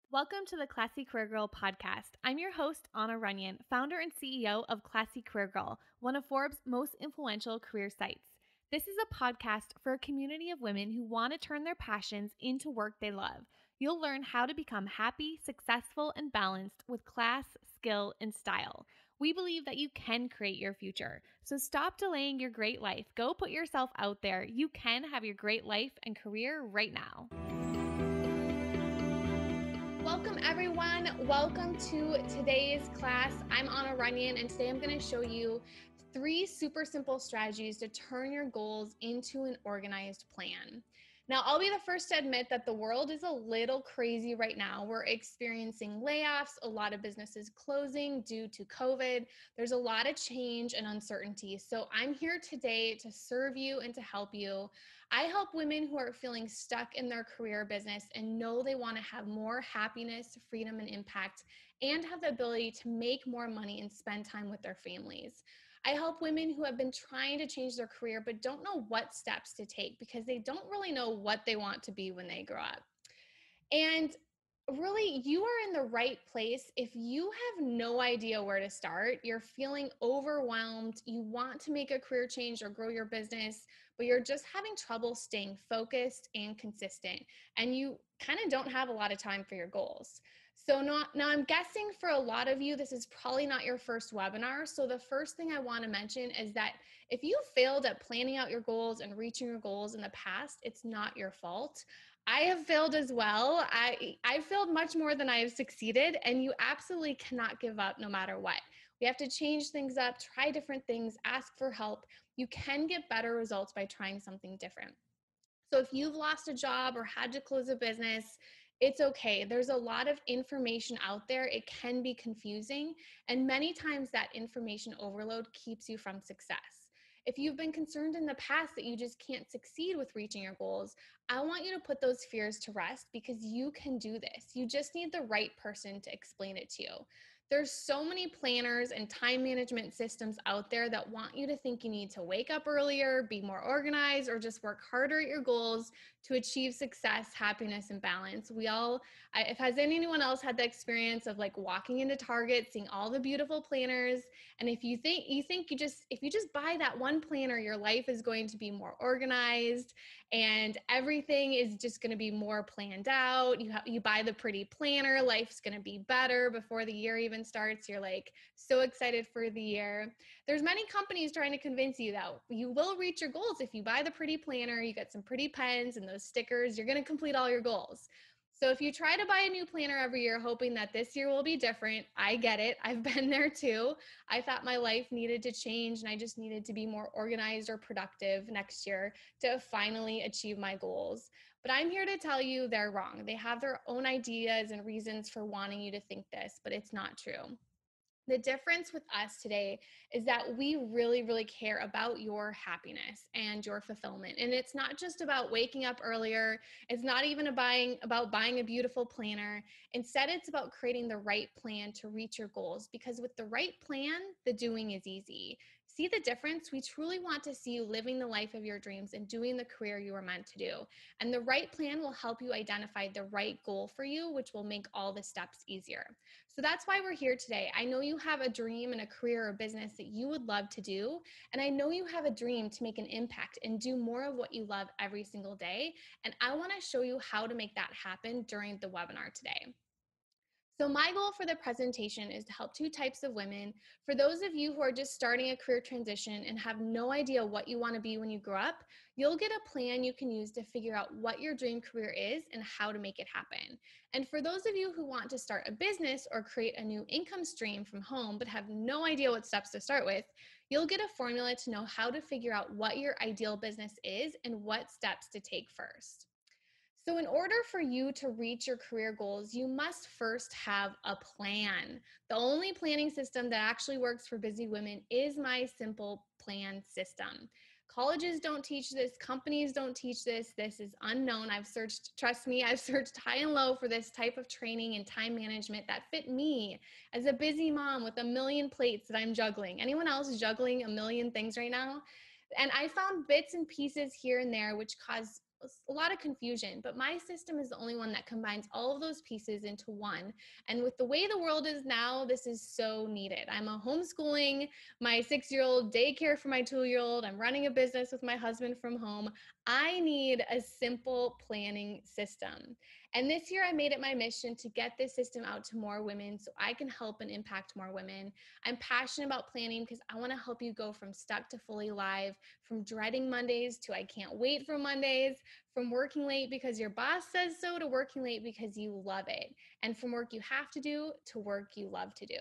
Welcome to the Classy Career Girl podcast. I'm your host, Anna Runyon, founder and CEO of Classy Career Girl, one of Forbes' most influential career sites. This is a podcast for a community of women who want to turn their passions into work they love. You'll learn how to become happy, successful, and balanced with class, skill, and style. We believe that you can create your future. So stop delaying your great life. Go put yourself out there. You can have your great life and career right now. Welcome everyone. Welcome to today's class. I'm Anna Runyon, and today I'm going to show you 3 super simple strategies to turn your goals into an organized plan. Now, I'll be the first to admit that the world is a little crazy right now. We're experiencing layoffs, a lot of businesses closing due to COVID. There's a lot of change and uncertainty. So I'm here today to serve you and to help you. I help women who are feeling stuck in their career business and know they want to have more happiness, freedom, and impact, and have the ability to make more money and spend time with their families. I help women who have been trying to change their career but don't know what steps to take because they don't really know what they want to be when they grow up. And really, you are in the right place if you have no idea where to start. You're feeling overwhelmed. You want to make a career change or grow your business, but you're just having trouble staying focused and consistent. And you kind of don't have a lot of time for your goals. So now I'm guessing for a lot of you, this is probably not your first webinar. So the first thing I want to mention is that if you failed at planning out your goals and reaching your goals in the past, it's not your fault. I have failed as well. I failed much more than I have succeeded, and you absolutely cannot give up no matter what. We have to change things up, try different things, ask for help. You can get better results by trying something different. So if you've lost a job or had to close a business, it's okay. There's a lot of information out there. It can be confusing, and many times that information overload keeps you from success. If you've been concerned in the past that you just can't succeed with reaching your goals, I want you to put those fears to rest because you can do this. You just need the right person to explain it to you. There's so many planners and time management systems out there that want you to think you need to wake up earlier, be more organized, or just work harder at your goals to achieve success, happiness, and balance. If has anyone else had the experience of like walking into Target, seeing all the beautiful planners, and if you think if you just buy that one planner, your life is going to be more organized and everything is just going to be more planned out. You buy the pretty planner, life's going to be better before the year even starts. You're like so excited for the year. There's many companies trying to convince you that you will reach your goals if you buy the pretty planner, you get some pretty pens and those stickers, you're going to complete all your goals. So if you try to buy a new planner every year hoping that this year will be different, I get it. I've been there too. I thought my life needed to change and I just needed to be more organized or productive next year to finally achieve my goals. But I'm here to tell you they're wrong. They have their own ideas and reasons for wanting you to think this, but it's not true. The difference with us today is that we really, really care about your happiness and your fulfillment. And it's not just about waking up earlier. It's not even about buying a beautiful planner. Instead, it's about creating the right plan to reach your goals, because with the right plan, the doing is easy. See the difference? We truly want to see you living the life of your dreams and doing the career you were meant to do. And the right plan will help you identify the right goal for you, which will make all the steps easier. So that's why we're here today. I know you have a dream and a career or business that you would love to do. And I know you have a dream to make an impact and do more of what you love every single day. And I want to show you how to make that happen during the webinar today. So my goal for the presentation is to help 2 types of women. For those of you who are just starting a career transition and have no idea what you want to be when you grow up, you'll get a plan you can use to figure out what your dream career is and how to make it happen. And for those of you who want to start a business or create a new income stream from home but have no idea what steps to start with, you'll get a formula to know how to figure out what your ideal business is and what steps to take first. So in order for you to reach your career goals, you must first have a plan. The only planning system that actually works for busy women is my simple plan system. Colleges don't teach this. Companies don't teach this. This is unknown. Trust me, I've searched high and low for this type of training and time management that fit me as a busy mom with a million plates that I'm juggling. Anyone else juggling a million things right now? And I found bits and pieces here and there which cause a lot of confusion, but my system is the only one that combines all of those pieces into one. And with the way the world is now, this is so needed. I'm a homeschooling my 6-year-old, daycare for my 2-year-old. I'm running a business with my husband from home. I need a simple planning system. And this year I made it my mission to get this system out to more women so I can help and impact more women. I'm passionate about planning because I want to help you go from stuck to fully live, from dreading Mondays to I can't wait for Mondays, from working late because your boss says so to working late because you love it, and from work you have to do to work you love to do.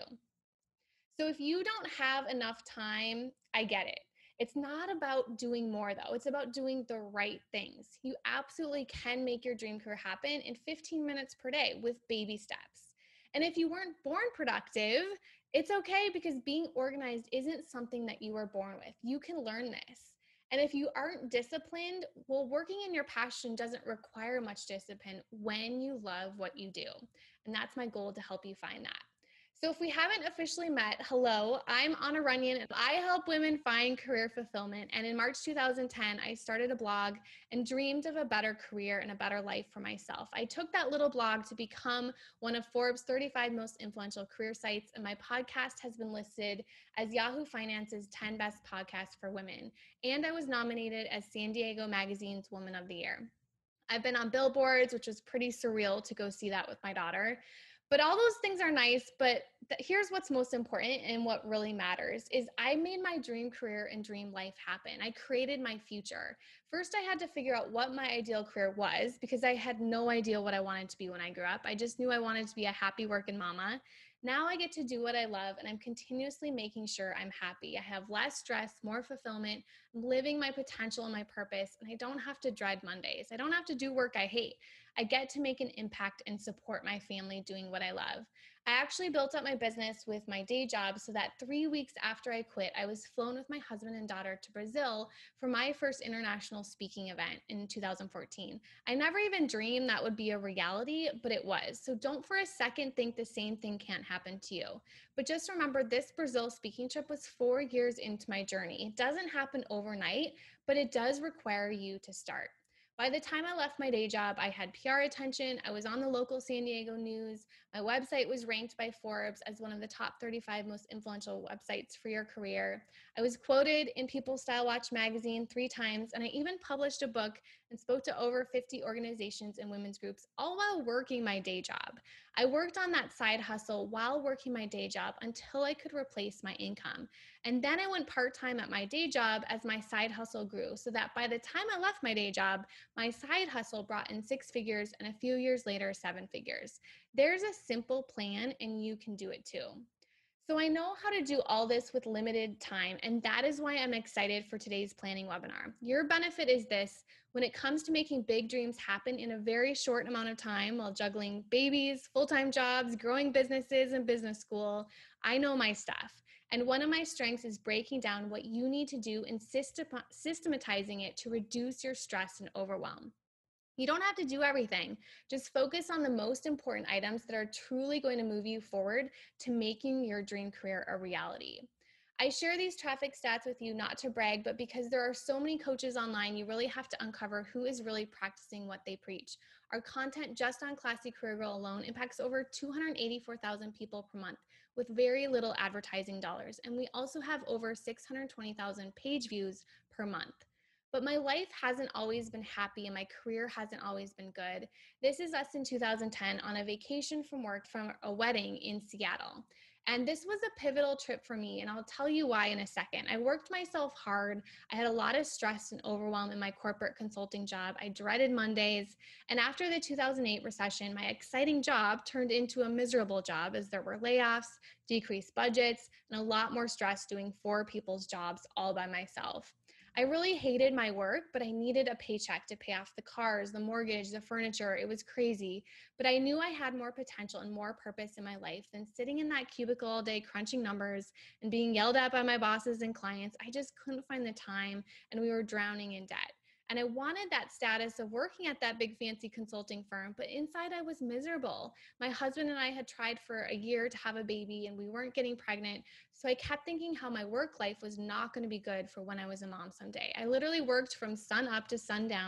So if you don't have enough time, I get it. It's not about doing more though. It's about doing the right things. You absolutely can make your dream career happen in 15 minutes per day with baby steps. And if you weren't born productive, it's okay because being organized isn't something that you were born with. You can learn this. And if you aren't disciplined, well, working in your passion doesn't require much discipline when you love what you do. And that's my goal, to help you find that. So if we haven't officially met, hello, I'm Anna Runyon and I help women find career fulfillment. And in March 2010, I started a blog and dreamed of a better career and a better life for myself. I took that little blog to become one of Forbes' 35 most influential career sites, and my podcast has been listed as Yahoo Finance's 10 best podcasts for women. And I was nominated as San Diego Magazine's Woman of the Year. I've been on billboards, which was pretty surreal to go see that with my daughter. But all those things are nice, but here's what's most important and what really matters is I made my dream career and dream life happen. I created my future. First, I had to figure out what my ideal career was because I had no idea what I wanted to be when I grew up. I just knew I wanted to be a happy working mama. Now I get to do what I love, and I'm continuously making sure I'm happy. I have less stress, more fulfillment. I'm living my potential and my purpose, and I don't have to dread Mondays. I don't have to do work I hate. I get to make an impact and support my family doing what I love. I actually built up my business with my day job so that 3 weeks after I quit, I was flown with my husband and daughter to Brazil for my first international speaking event in 2014. I never even dreamed that would be a reality, but it was. So don't for a second think the same thing can't happen to you. But just remember, this Brazil speaking trip was 4 years into my journey. It doesn't happen overnight, but it does require you to start. By the time I left my day job, I had PR attention. I was on the local San Diego news. My website was ranked by Forbes as one of the top 35 most influential websites for your career. I was quoted in People's Style Watch magazine 3 times, and I even published a book and spoke to over 50 organizations and women's groups, all while working my day job. I worked on that side hustle while working my day job until I could replace my income. And then I went part-time at my day job as my side hustle grew, so that by the time I left my day job, my side hustle brought in 6 figures, and a few years later, 7 figures. There's a simple plan, and you can do it too. So I know how to do all this with limited time, and that is why I'm excited for today's planning webinar. Your benefit is this: when it comes to making big dreams happen in a very short amount of time while juggling babies, full-time jobs, growing businesses, and business school, I know my stuff. And one of my strengths is breaking down what you need to do and systematizing it to reduce your stress and overwhelm. You don't have to do everything. Just focus on the most important items that are truly going to move you forward to making your dream career a reality. I share these traffic stats with you not to brag, but because there are so many coaches online, you really have to uncover who is really practicing what they preach. Our content just on Classy Career Girl alone impacts over 284,000 people per month with very little advertising dollars. And we also have over 620,000 page views per month. But my life hasn't always been happy and my career hasn't always been good. This is us in 2010 on a vacation from work from a wedding in Seattle. And this was a pivotal trip for me, and I'll tell you why in a second. I worked myself hard. I had a lot of stress and overwhelm in my corporate consulting job. I dreaded Mondays. And after the 2008 recession, my exciting job turned into a miserable job as there were layoffs, decreased budgets, and a lot more stress doing 4 people's jobs all by myself. I really hated my work, but I needed a paycheck to pay off the cars, the mortgage, the furniture. It was crazy. But I knew I had more potential and more purpose in my life than sitting in that cubicle all day crunching numbers and being yelled at by my bosses and clients. I just couldn't find the time, and we were drowning in debt. And I wanted that status of working at that big fancy consulting firm, but inside I was miserable. My husband and I had tried for a year to have a baby and we weren't getting pregnant. So I kept thinking how my work life was not going to be good for when I was a mom someday. I literally worked from sun up to sundown.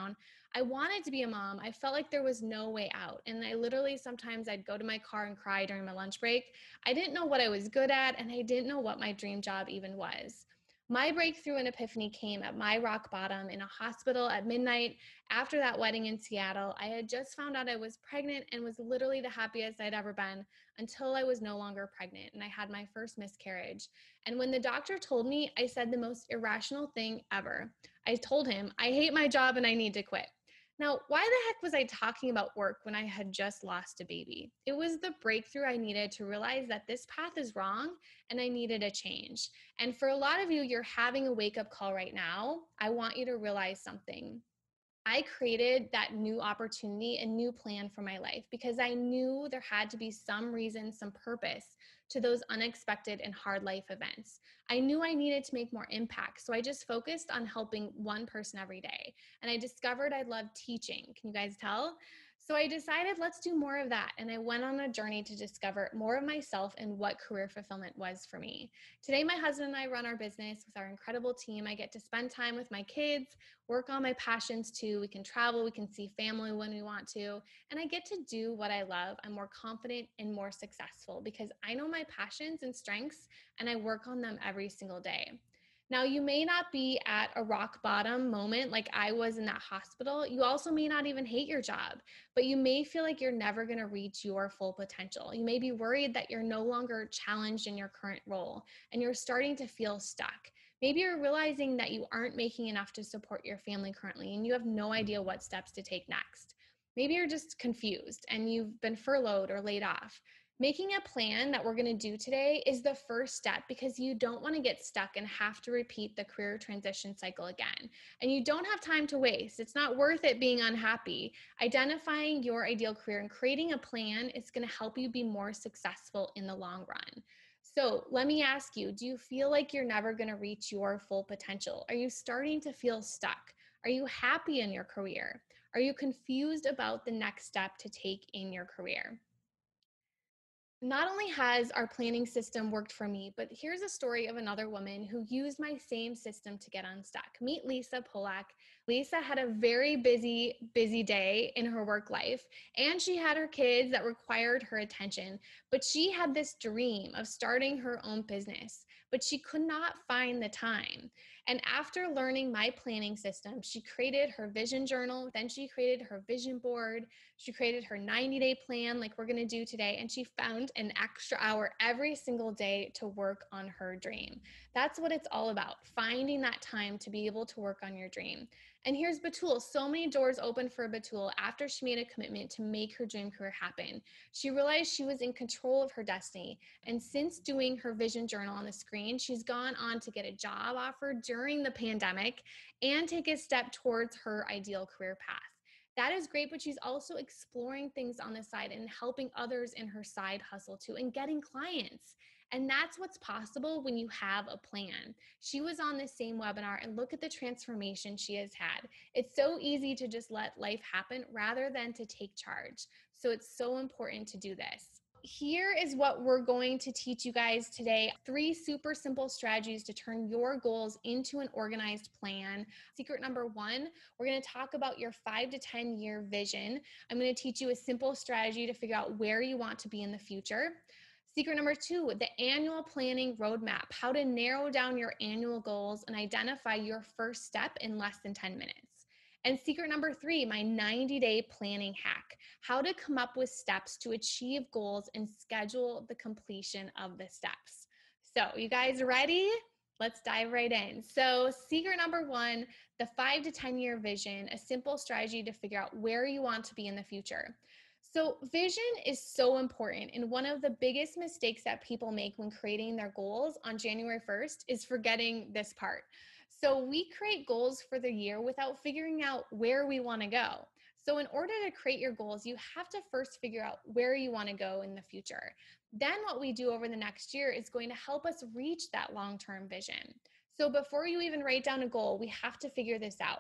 I wanted to be a mom. I felt like there was no way out. And I literally, sometimes I'd go to my car and cry during my lunch break. I didn't know what I was good at, and I didn't know what my dream job even was. My breakthrough and epiphany came at my rock bottom in a hospital at midnight after that wedding in Seattle. I had just found out I was pregnant and was literally the happiest I'd ever been until I was no longer pregnant and I had my first miscarriage. And when the doctor told me, I said the most irrational thing ever. I told him, I hate my job and I need to quit. Now, why the heck was I talking about work when I had just lost a baby? It was the breakthrough I needed to realize that this path is wrong and I needed a change. And for a lot of you, you're having a wake up call right now. I want you to realize something. I created that new opportunity and new plan for my life because I knew there had to be some reason, some purpose to those unexpected and hard life events. I knew I needed to make more impact. So I just focused on helping one person every day. And I discovered I loved teaching. Can you guys tell? So I decided let's do more of that. And I went on a journey to discover more of myself and what career fulfillment was for me. Today, my husband and I run our business with our incredible team. I get to spend time with my kids, work on my passions too. We can travel, we can see family when we want to, and I get to do what I love. I'm more confident and more successful because I know my passions and strengths and I work on them every single day. Now, you may not be at a rock bottom moment like I was in that hospital. You also may not even hate your job, but you may feel like you're never going to reach your full potential. You may be worried that you're no longer challenged in your current role and you're starting to feel stuck. Maybe you're realizing that you aren't making enough to support your family currently and you have no idea what steps to take next. Maybe you're just confused and you've been furloughed or laid off. Making a plan that we're going to do today is the first step because you don't want to get stuck and have to repeat the career transition cycle again. And you don't have time to waste. It's not worth it being unhappy. Identifying your ideal career and creating a plan is going to help you be more successful in the long run. So let me ask you, do you feel like you're never going to reach your full potential? Are you starting to feel stuck? Are you happy in your career? Are you confused about the next step to take in your career? Not only has our planning system worked for me, but here's a story of another woman who used my same system to get unstuck. Meet Lisa Polak. Lisa had a very busy day in her work life, and she had her kids that required her attention. But she had this dream of starting her own business, but she could not find the time. And after learning my planning system, she created her vision journal, then she created her vision board. She created her 90-day plan like we're going to do today, and she found an extra hour every single day to work on her dream. That's what it's all about, finding that time to be able to work on your dream. And here's Batul. So many doors opened for Batul after she made a commitment to make her dream career happen. She realized she was in control of her destiny. And since doing her vision journal on the screen, she's gone on to get a job offer during the pandemic and take a step towards her ideal career path. That is great, but she's also exploring things on the side and helping others in her side hustle too and getting clients. And that's what's possible when you have a plan. She was on this same webinar and look at the transformation she has had. It's so easy to just let life happen rather than to take charge. So it's so important to do this. Here is what we're going to teach you guys today. 3 super simple strategies to turn your goals into an organized plan. Secret number 1, we're going to talk about your 5 to 10 year vision. I'm going to teach you a simple strategy to figure out where you want to be in the future. Secret number 2, the annual planning roadmap, how to narrow down your annual goals and identify your first step in less than 10 minutes. And secret number 3, my 90-day planning hack, how to come up with steps to achieve goals and schedule the completion of the steps. So you guys ready? Let's dive right in. So secret number 1, the 5 to 10 year vision, a simple strategy to figure out where you want to be in the future. So vision is so important. And one of the biggest mistakes that people make when creating their goals on January 1st is forgetting this part. So we create goals for the year without figuring out where we want to go. So in order to create your goals, you have to first figure out where you want to go in the future. Then what we do over the next year is going to help us reach that long-term vision. So before you even write down a goal, we have to figure this out.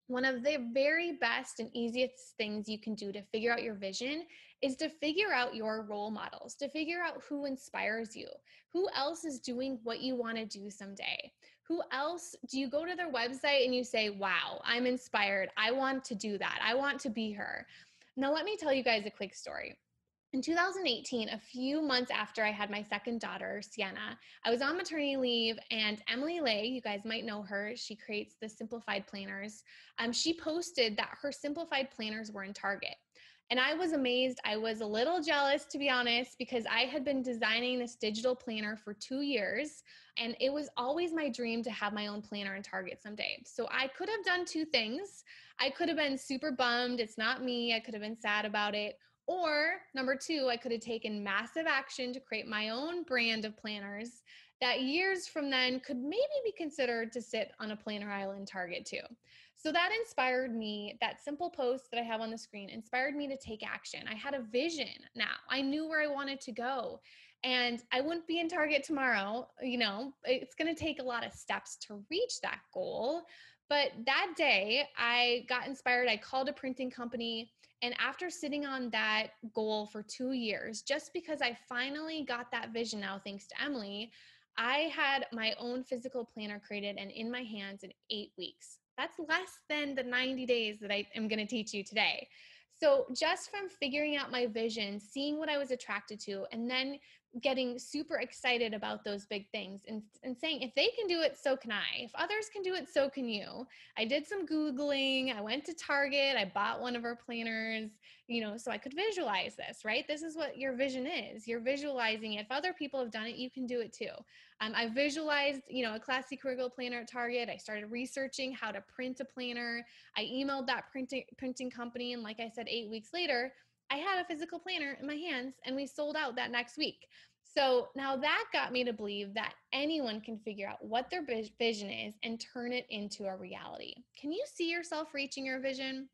one of the very best and easiest things you can do to figure out your vision is to figure out your role models, to figure out who inspires you, who else is doing what you want to do someday. Who else do you go to their website and you say, wow, I'm inspired. I want to do that. I want to be her. Now, let me tell you guys a quick story. In 2018, a few months after I had my second daughter, Sienna, I was on maternity leave, and Emily Lay, you guys might know her, she creates the simplified planners. She posted that her simplified planners were in Target. And I was amazed. I was a little jealous, to be honest, because I had been designing this digital planner for 2 years. And it was always my dream to have my own planner in Target someday. So I could have done two things. I could have been super bummed. It's not me. I could have been sad about it. Or number two, I could have taken massive action to create my own brand of planners that years from then could maybe be considered to sit on a planner aisle in Target too. So that inspired me, that simple post that I have on the screen inspired me to take action. I had a vision now. I knew where I wanted to go. And I wouldn't be in Target tomorrow. It's going to take a lot of steps to reach that goal. But that day, I got inspired. I called a printing company. And after sitting on that goal for 2 years, just because I finally got that vision now, thanks to Emily, I had my own physical planner created and in my hands in 8 weeks. That's less than the 90 days that I am going to teach you today. So, just from figuring out my vision, seeing what I was attracted to, and then getting super excited about those big things and saying, if they can do it, so can I. If others can do it, so can you. I did some Googling. I went to Target. I bought one of our planners, so I could visualize this, right? This is what your vision is. You're visualizing it. If other people have done it, you can do it too. I visualized, a classy curricular planner at Target. I started researching how to print a planner. I emailed that printing company. And like I said, 8 weeks later, I had a physical planner in my hands and we sold out that next week. So now that got me to believe that anyone can figure out what their vision is and turn it into a reality. Can you see yourself reaching your vision?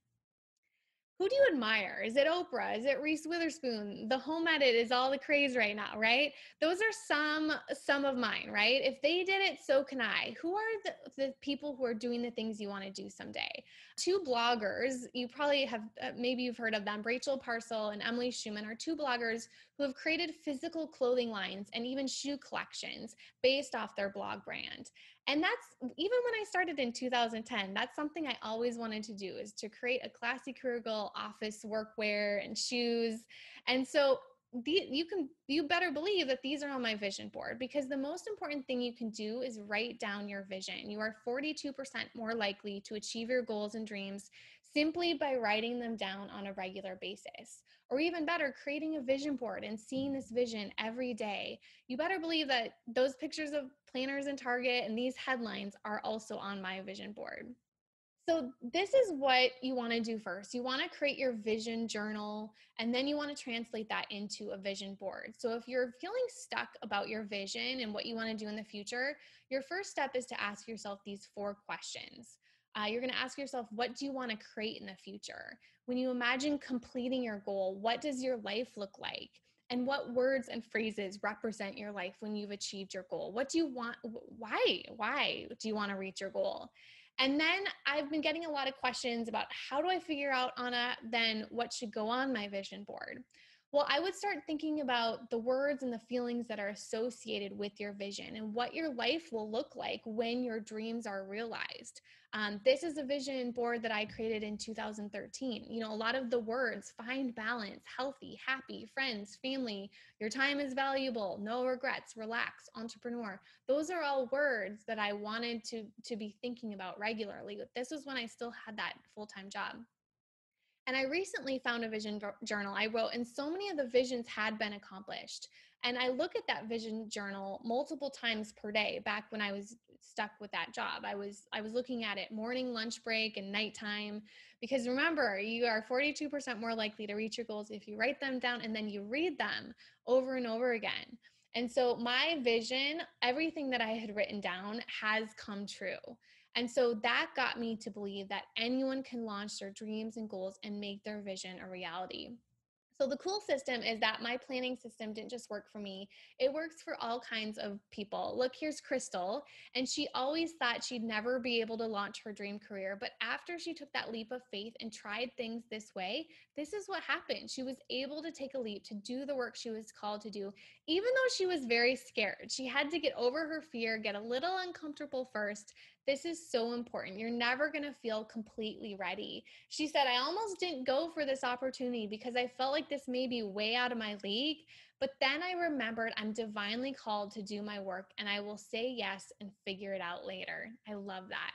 Who do you admire? Is it Oprah? Is it Reese Witherspoon? The home edit is all the craze right now, right? Those are some of mine, right? If they did it, so can I. Who are the people who are doing the things you want to do someday? Two bloggers, you probably have, maybe you've heard of them, Rachel Parcell and Emily Schumann are two bloggers who have created physical clothing lines and even shoe collections based off their blog brand. And that's even when I started in 2010, that's something I always wanted to do, is to create a classy career goal office workwear and shoes. And so you better believe that these are on my vision board, because the most important thing you can do is write down your vision. You are 42% more likely to achieve your goals and dreams simply by writing them down on a regular basis. Or even better, creating a vision board and seeing this vision every day. You better believe that those pictures of planners in Target and these headlines are also on my vision board. So this is what you want to do first. You want to create your vision journal, and then you want to translate that into a vision board. So if you're feeling stuck about your vision and what you want to do in the future, your first step is to ask yourself these 4 questions. You're going to ask yourself, what do you want to create in the future? When you imagine completing your goal, what does your life look like? And what words and phrases represent your life when you've achieved your goal? What do you want? Why do you want to reach your goal? And then I've been getting a lot of questions about, how do I figure out, Anna, then what should go on my vision board? Well, I would start thinking about the words and the feelings that are associated with your vision and what your life will look like when your dreams are realized. This is a vision board that I created in 2013. A lot of the words: find balance, healthy, happy, friends, family, your time is valuable, no regrets, relax, entrepreneur. Those are all words that I wanted to be thinking about regularly. This was when I still had that full-time job. And I recently found a vision journal I wrote, and so many of the visions had been accomplished. And I look at that vision journal multiple times per day back when I was stuck with that job. I was looking at it morning, lunch break, and nighttime, because remember, you are 42% more likely to reach your goals if you write them down and then you read them over and over again. And so my vision, everything that I had written down, has come true. And so that got me to believe that anyone can launch their dreams and goals and make their vision a reality. So the cool system is that my planning system didn't just work for me. It works for all kinds of people. Look, here's Crystal, and she always thought she'd never be able to launch her dream career. But after she took that leap of faith and tried things this way, this is what happened. She was able to take a leap to do the work she was called to do, even though she was very scared. She had to get over her fear, get a little uncomfortable first. This is so important. You're never going to feel completely ready. She said, I almost didn't go for this opportunity because I felt like this may be way out of my league. But then I remembered I'm divinely called to do my work and I will say yes and figure it out later. I love that.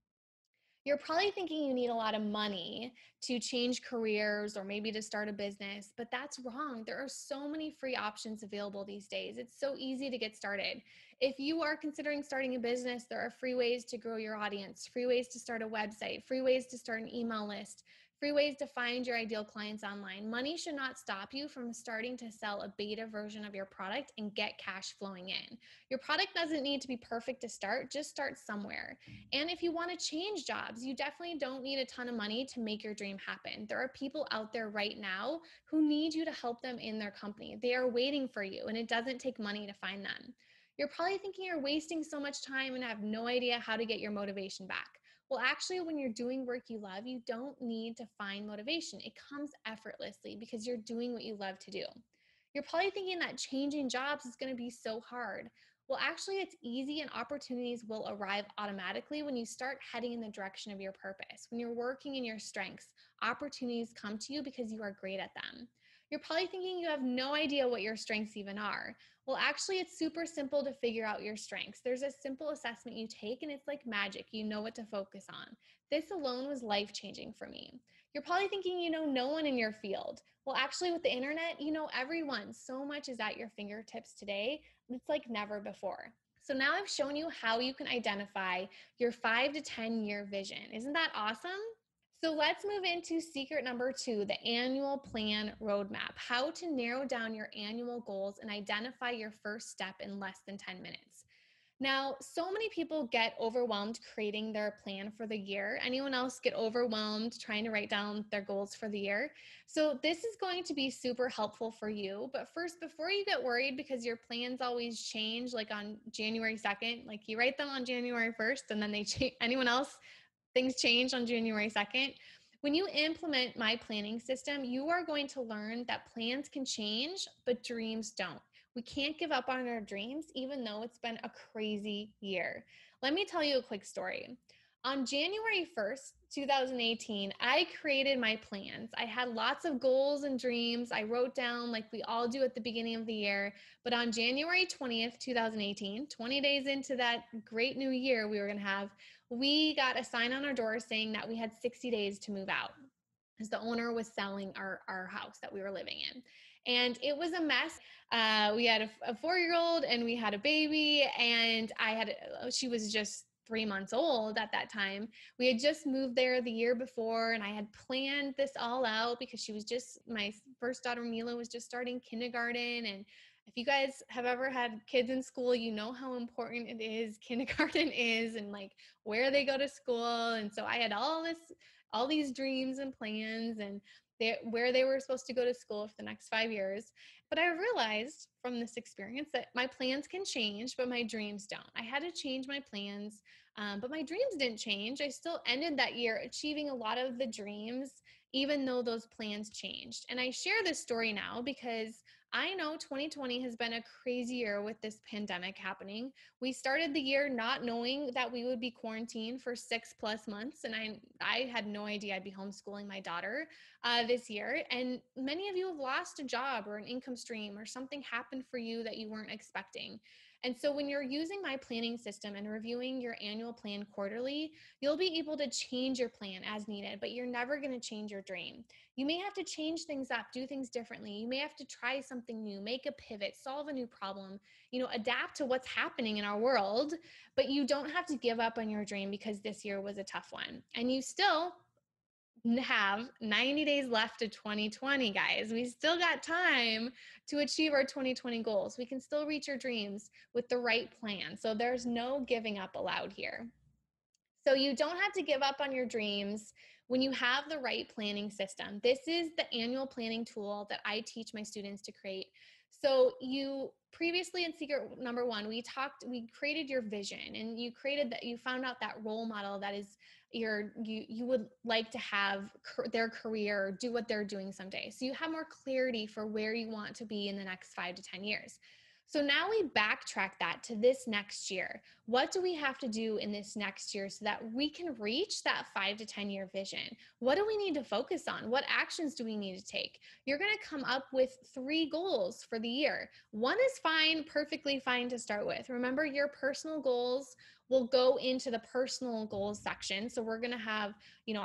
You're probably thinking you need a lot of money to change careers or maybe to start a business, but that's wrong. There are so many free options available these days. It's so easy to get started. If you are considering starting a business, there are free ways to grow your audience, free ways to start a website, free ways to start an email list, free ways to find your ideal clients online. Money should not stop you from starting to sell a beta version of your product and get cash flowing in. Your product doesn't need to be perfect to start, just start somewhere. And if you want to change jobs, you definitely don't need a ton of money to make your dream happen. There are people out there right now who need you to help them in their company. They are waiting for you, and it doesn't take money to find them. You're probably thinking you're wasting so much time and have no idea how to get your motivation back. Well, actually, when you're doing work you love, you don't need to find motivation. It comes effortlessly because you're doing what you love to do. You're probably thinking that changing jobs is going to be so hard. Well, actually, it's easy and opportunities will arrive automatically when you start heading in the direction of your purpose. When you're working in your strengths, opportunities come to you because you are great at them. You're probably thinking you have no idea what your strengths even are. Well, actually, it's super simple to figure out your strengths. There's a simple assessment you take, and it's like magic. You know what to focus on. This alone was life changing for me. You're probably thinking you know no one in your field. Well, actually, with the internet, you know everyone. So much is at your fingertips today. It's like never before. So now I've shown you how you can identify your 5 to 10 year vision. Isn't that awesome? So let's move into secret number 2, the annual plan roadmap. How to narrow down your annual goals and identify your first step in less than 10 minutes. Now, so many people get overwhelmed creating their plan for the year. Anyone else get overwhelmed trying to write down their goals for the year? So this is going to be super helpful for you. But first, before you get worried because your plans always change, like on January 2nd, like you write them on January 1st and then they change. Anyone else, things change on January 2nd. When you implement my planning system, you are going to learn that plans can change, but dreams don't. We can't give up on our dreams, even though it's been a crazy year. Let me tell you a quick story. On January 1st, 2018, I created my plans. I had lots of goals and dreams. I wrote down, like we all do at the beginning of the year. But on January 20th, 2018, 20 days into that great new year we were going to have, we got a sign on our door saying that we had 60 days to move out because the owner was selling our house that we were living in. And it was a mess. We had a 4-year-old and we had a baby, and she was just 3 months old at that time. We had just moved there the year before, and I had planned this all out because my first daughter Mila was just starting kindergarten. And if you guys have ever had kids in school, you know how important it is kindergarten is, and like where they go to school. And so I had all these dreams and plans, and where they were supposed to go to school for the next 5 years. But I realized from this experience that my plans can change, but my dreams don't. I had to change my plans, but my dreams didn't change. I still ended that year achieving a lot of the dreams, even though those plans changed. And I share this story now because I know 2020 has been a crazy year with this pandemic happening. We started the year not knowing that we would be quarantined for 6+ months. And I had no idea I'd be homeschooling my daughter this year. And many of you have lost a job or an income stream, or something happened for you that you weren't expecting. And so when you're using my planning system and reviewing your annual plan quarterly, you'll be able to change your plan as needed, but you're never going to change your dream. You may have to change things up, do things differently. You may have to try something new, make a pivot, solve a new problem, adapt to what's happening in our world, but you don't have to give up on your dream because this year was a tough one. And you still have 90 days left to 2020, guys. We still got time to achieve our 2020 goals. We can still reach our dreams with the right plan. So there's no giving up allowed here. So you don't have to give up on your dreams when you have the right planning system. This is the annual planning tool that I teach my students to create. So you previously in secret number one, we created your vision, and you found out that role model that is you would like to have their career, do what they're doing someday. So you have more clarity for where you want to be in the next 5 to 10 years. So now we backtrack that to this next year. What do we have to do in this next year so that we can reach that 5 to 10 year vision? What do we need to focus on? What actions do we need to take? You're going to come up with 3 goals for the year. One is fine, perfectly fine to start with. Remember, your personal goals will go into the personal goals section. So we're going to have,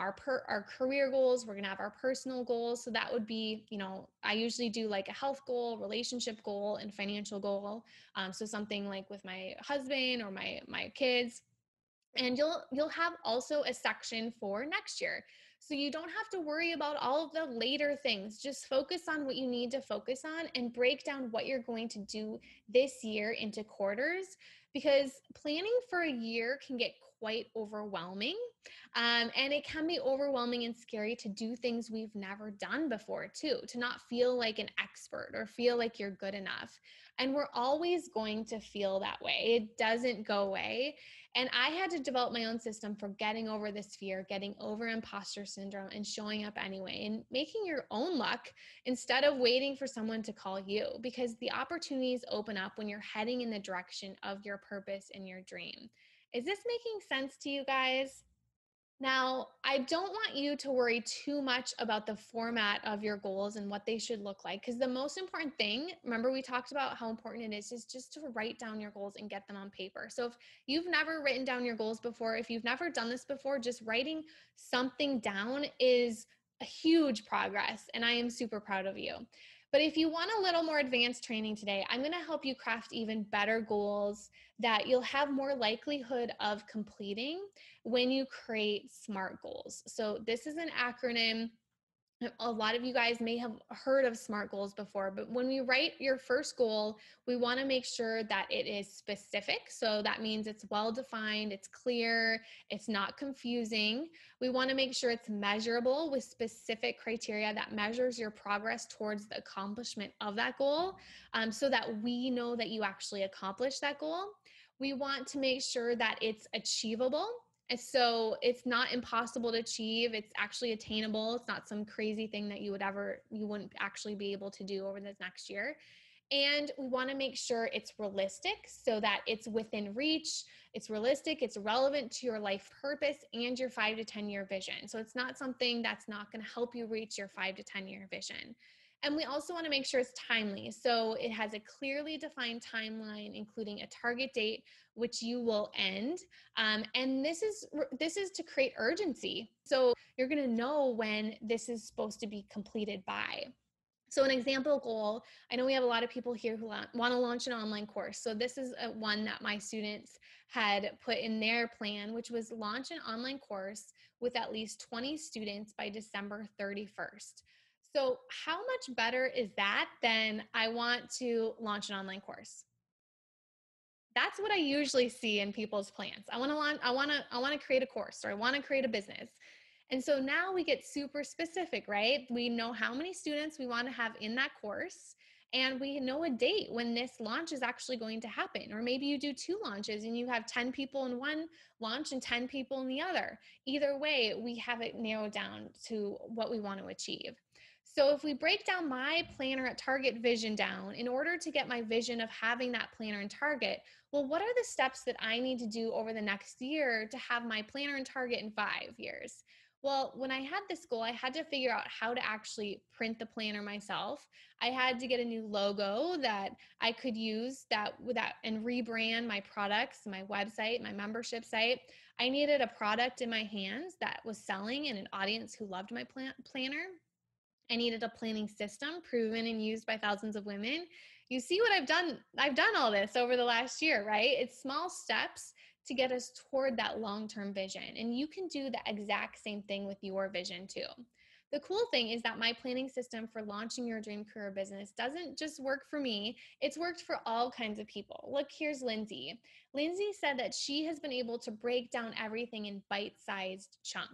our career goals, we're going to have our personal goals. So that would be, I usually do like a health goal, relationship goal, and financial goal. So something like with my husband or my kids. And you'll have also a section for next year. So you don't have to worry about all of the later things. Just focus on what you need to focus on and break down what you're going to do this year into quarters, because planning for a year can get quite overwhelming. And it can be overwhelming and scary to do things we've never done before too, to not feel like an expert or feel like you're good enough. And we're always going to feel that way. It doesn't go away. And I had to develop my own system for getting over this fear, getting over imposter syndrome, and showing up anyway, and making your own luck instead of waiting for someone to call you, because the opportunities open up when you're heading in the direction of your purpose and your dream. Is this making sense to you guys? Now, I don't want you to worry too much about the format of your goals and what they should look like, because the most important thing, remember we talked about how important it is just to write down your goals and get them on paper. So if you've never written down your goals before, if you've never done this before, just writing something down is a huge progress, and I am super proud of you. But if you want a little more advanced training today, I'm going to help you craft even better goals that you'll have more likelihood of completing when you create SMART goals. So this is an acronym. A lot of you guys may have heard of SMART goals before, but when we write your first goal, we want to make sure that it is specific. So that means it's well defined, it's clear, it's not confusing. We want to make sure it's measurable with specific criteria that measures your progress towards the accomplishment of that goal, so that we know that you actually accomplished that goal. We want to make sure that it's achievable. And so it's not impossible to achieve. It's actually attainable. It's not some crazy thing that you wouldn't actually be able to do over this next year. And we want to make sure it's realistic so that it's within reach, it's realistic, it's relevant to your life purpose and your 5 to 10 year vision. So it's not something that's not going to help you reach your 5 to 10 year vision. And we also want to make sure it's timely. So it has a clearly defined timeline, including a target date, which you will end. And this is to create urgency. So you're going to know when this is supposed to be completed by. So an example goal, I know we have a lot of people here who want to launch an online course. So this is one that my students had put in their plan, which was launch an online course with at least 20 students by December 31st. So how much better is that than I want to launch an online course? That's what I usually see in people's plans. I want to create a course, or I want to create a business. And so now we get super specific, right? We know how many students we want to have in that course, and we know a date when this launch is actually going to happen. Or maybe you do 2 launches and you have 10 people in one launch and 10 people in the other. Either way, we have it narrowed down to what we want to achieve. So if we break down my planner at target vision down, in order to get my vision of having that planner and target, well, what are the steps that I need to do over the next year to have my planner and target in 5 years? Well, when I had this goal, I had to figure out how to actually print the planner myself. I had to get a new logo that I could use and rebrand my products, my website, my membership site. I needed a product in my hands that was selling and an audience who loved my planner. I needed a planning system proven and used by thousands of women. You see what I've done? I've done all this over the last year, right? It's small steps to get us toward that long-term vision. And you can do the exact same thing with your vision too. The cool thing is that my planning system for launching your dream career business doesn't just work for me, it's worked for all kinds of people. Look, here's Lindsay. Lindsay said that she has been able to break down everything in bite-sized chunks.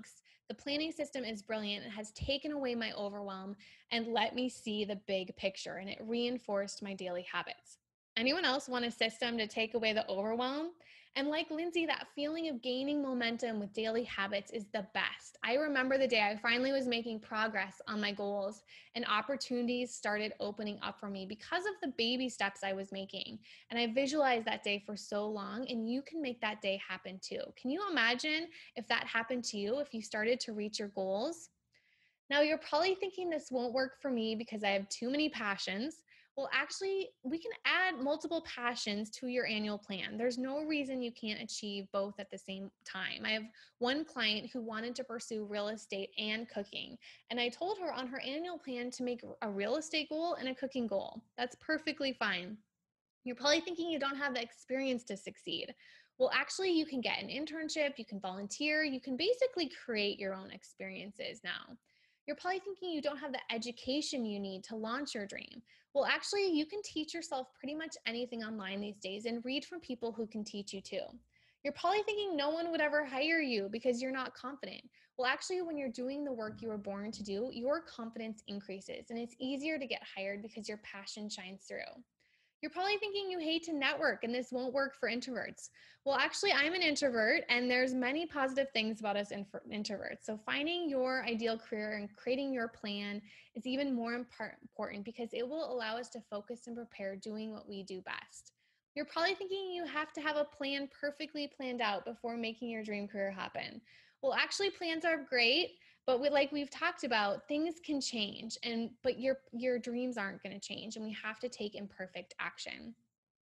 The planning system is brilliant. It has taken away my overwhelm and let me see the big picture, and it reinforced my daily habits. Anyone else want a system to take away the overwhelm? And like Lindsay, that feeling of gaining momentum with daily habits is the best. I remember the day I finally was making progress on my goals and opportunities started opening up for me because of the baby steps I was making. And I visualized that day for so long, and you can make that day happen too. Can you imagine if that happened to you, if you started to reach your goals? Now, you're probably thinking this won't work for me because I have too many passions. Well, actually, we can add multiple passions to your annual plan. There's no reason you can't achieve both at the same time. I have one client who wanted to pursue real estate and cooking, and I told her on her annual plan to make a real estate goal and a cooking goal. That's perfectly fine. You're probably thinking you don't have the experience to succeed. Well, actually, you can get an internship, you can volunteer, you can basically create your own experiences now. You're probably thinking you don't have the education you need to launch your dream. Well, actually, you can teach yourself pretty much anything online these days and read from people who can teach you too. You're probably thinking no one would ever hire you because you're not confident. Well, actually, when you're doing the work you were born to do, your confidence increases and it's easier to get hired because your passion shines through. You're probably thinking you hate to network and this won't work for introverts. Well, actually, I'm an introvert and there's many positive things about us introverts. So finding your ideal career and creating your plan is even more important because it will allow us to focus and prepare doing what we do best. You're probably thinking you have to have a plan perfectly planned out before making your dream career happen. Well, actually, plans are great, but like we've talked about, things can change, but your dreams aren't going to change, and we have to take imperfect action.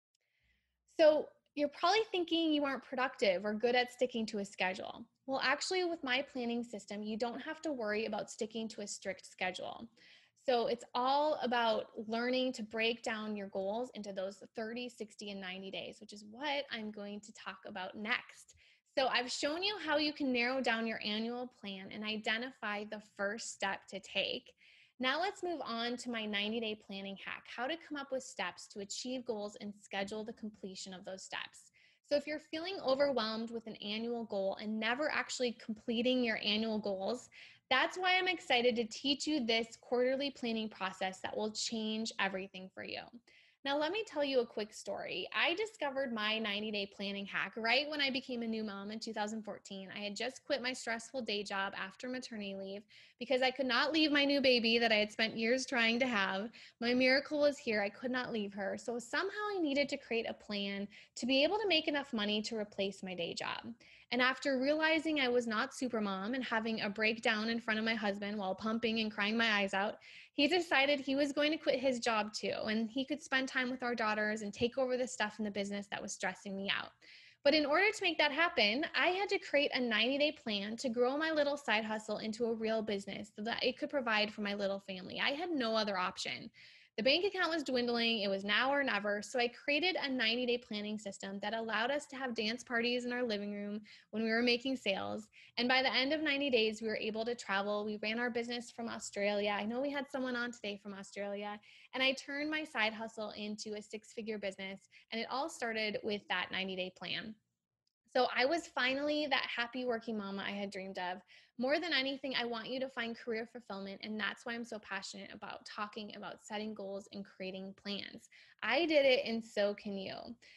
So you're probably thinking you aren't productive or good at sticking to a schedule. Well, actually, with my planning system, you don't have to worry about sticking to a strict schedule. So it's all about learning to break down your goals into those 30, 60, and 90 days, which is what I'm going to talk about next. So I've shown you how you can narrow down your annual plan and identify the first step to take. Now let's move on to my 90-day planning hack, how to come up with steps to achieve goals and schedule the completion of those steps. So if you're feeling overwhelmed with an annual goal and never actually completing your annual goals, that's why I'm excited to teach you this quarterly planning process that will change everything for you. Now, let me tell you a quick story. I discovered my 90-day planning hack right when I became a new mom in 2014. I had just quit my stressful day job after maternity leave because I could not leave my new baby that I had spent years trying to have. My miracle was here. I could not leave her. So somehow I needed to create a plan to be able to make enough money to replace my day job. And after realizing I was not super mom and having a breakdown in front of my husband while pumping and crying my eyes out, he decided he was going to quit his job too, and he could spend time with our daughters and take over the stuff in the business that was stressing me out. But in order to make that happen, I had to create a 90-day plan to grow my little side hustle into a real business so that it could provide for my little family. I had no other option. The bank account was dwindling. It was now or never. So I created a 90-day planning system that allowed us to have dance parties in our living room when we were making sales. And by the end of 90 days, we were able to travel. We ran our business from Australia. I know we had someone on today from Australia. And I turned my side hustle into a six-figure business. And it all started with that 90-day plan. So I was finally that happy working mama I had dreamed of. More than anything, I want you to find career fulfillment. And that's why I'm so passionate about talking about setting goals and creating plans. I did it, and so can you.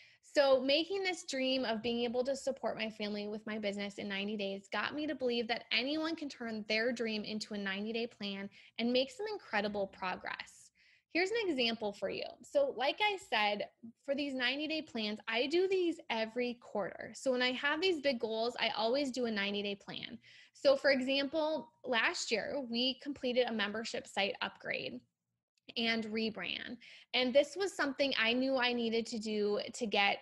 So making this dream of being able to support my family with my business in 90 days got me to believe that anyone can turn their dream into a 90-day plan and make some incredible progress. Here's an example for you. So like I said, for these 90-day plans, I do these every quarter. So when I have these big goals, I always do a 90-day plan. So for example, last year, we completed a membership site upgrade and rebrand. And this was something I knew I needed to do to get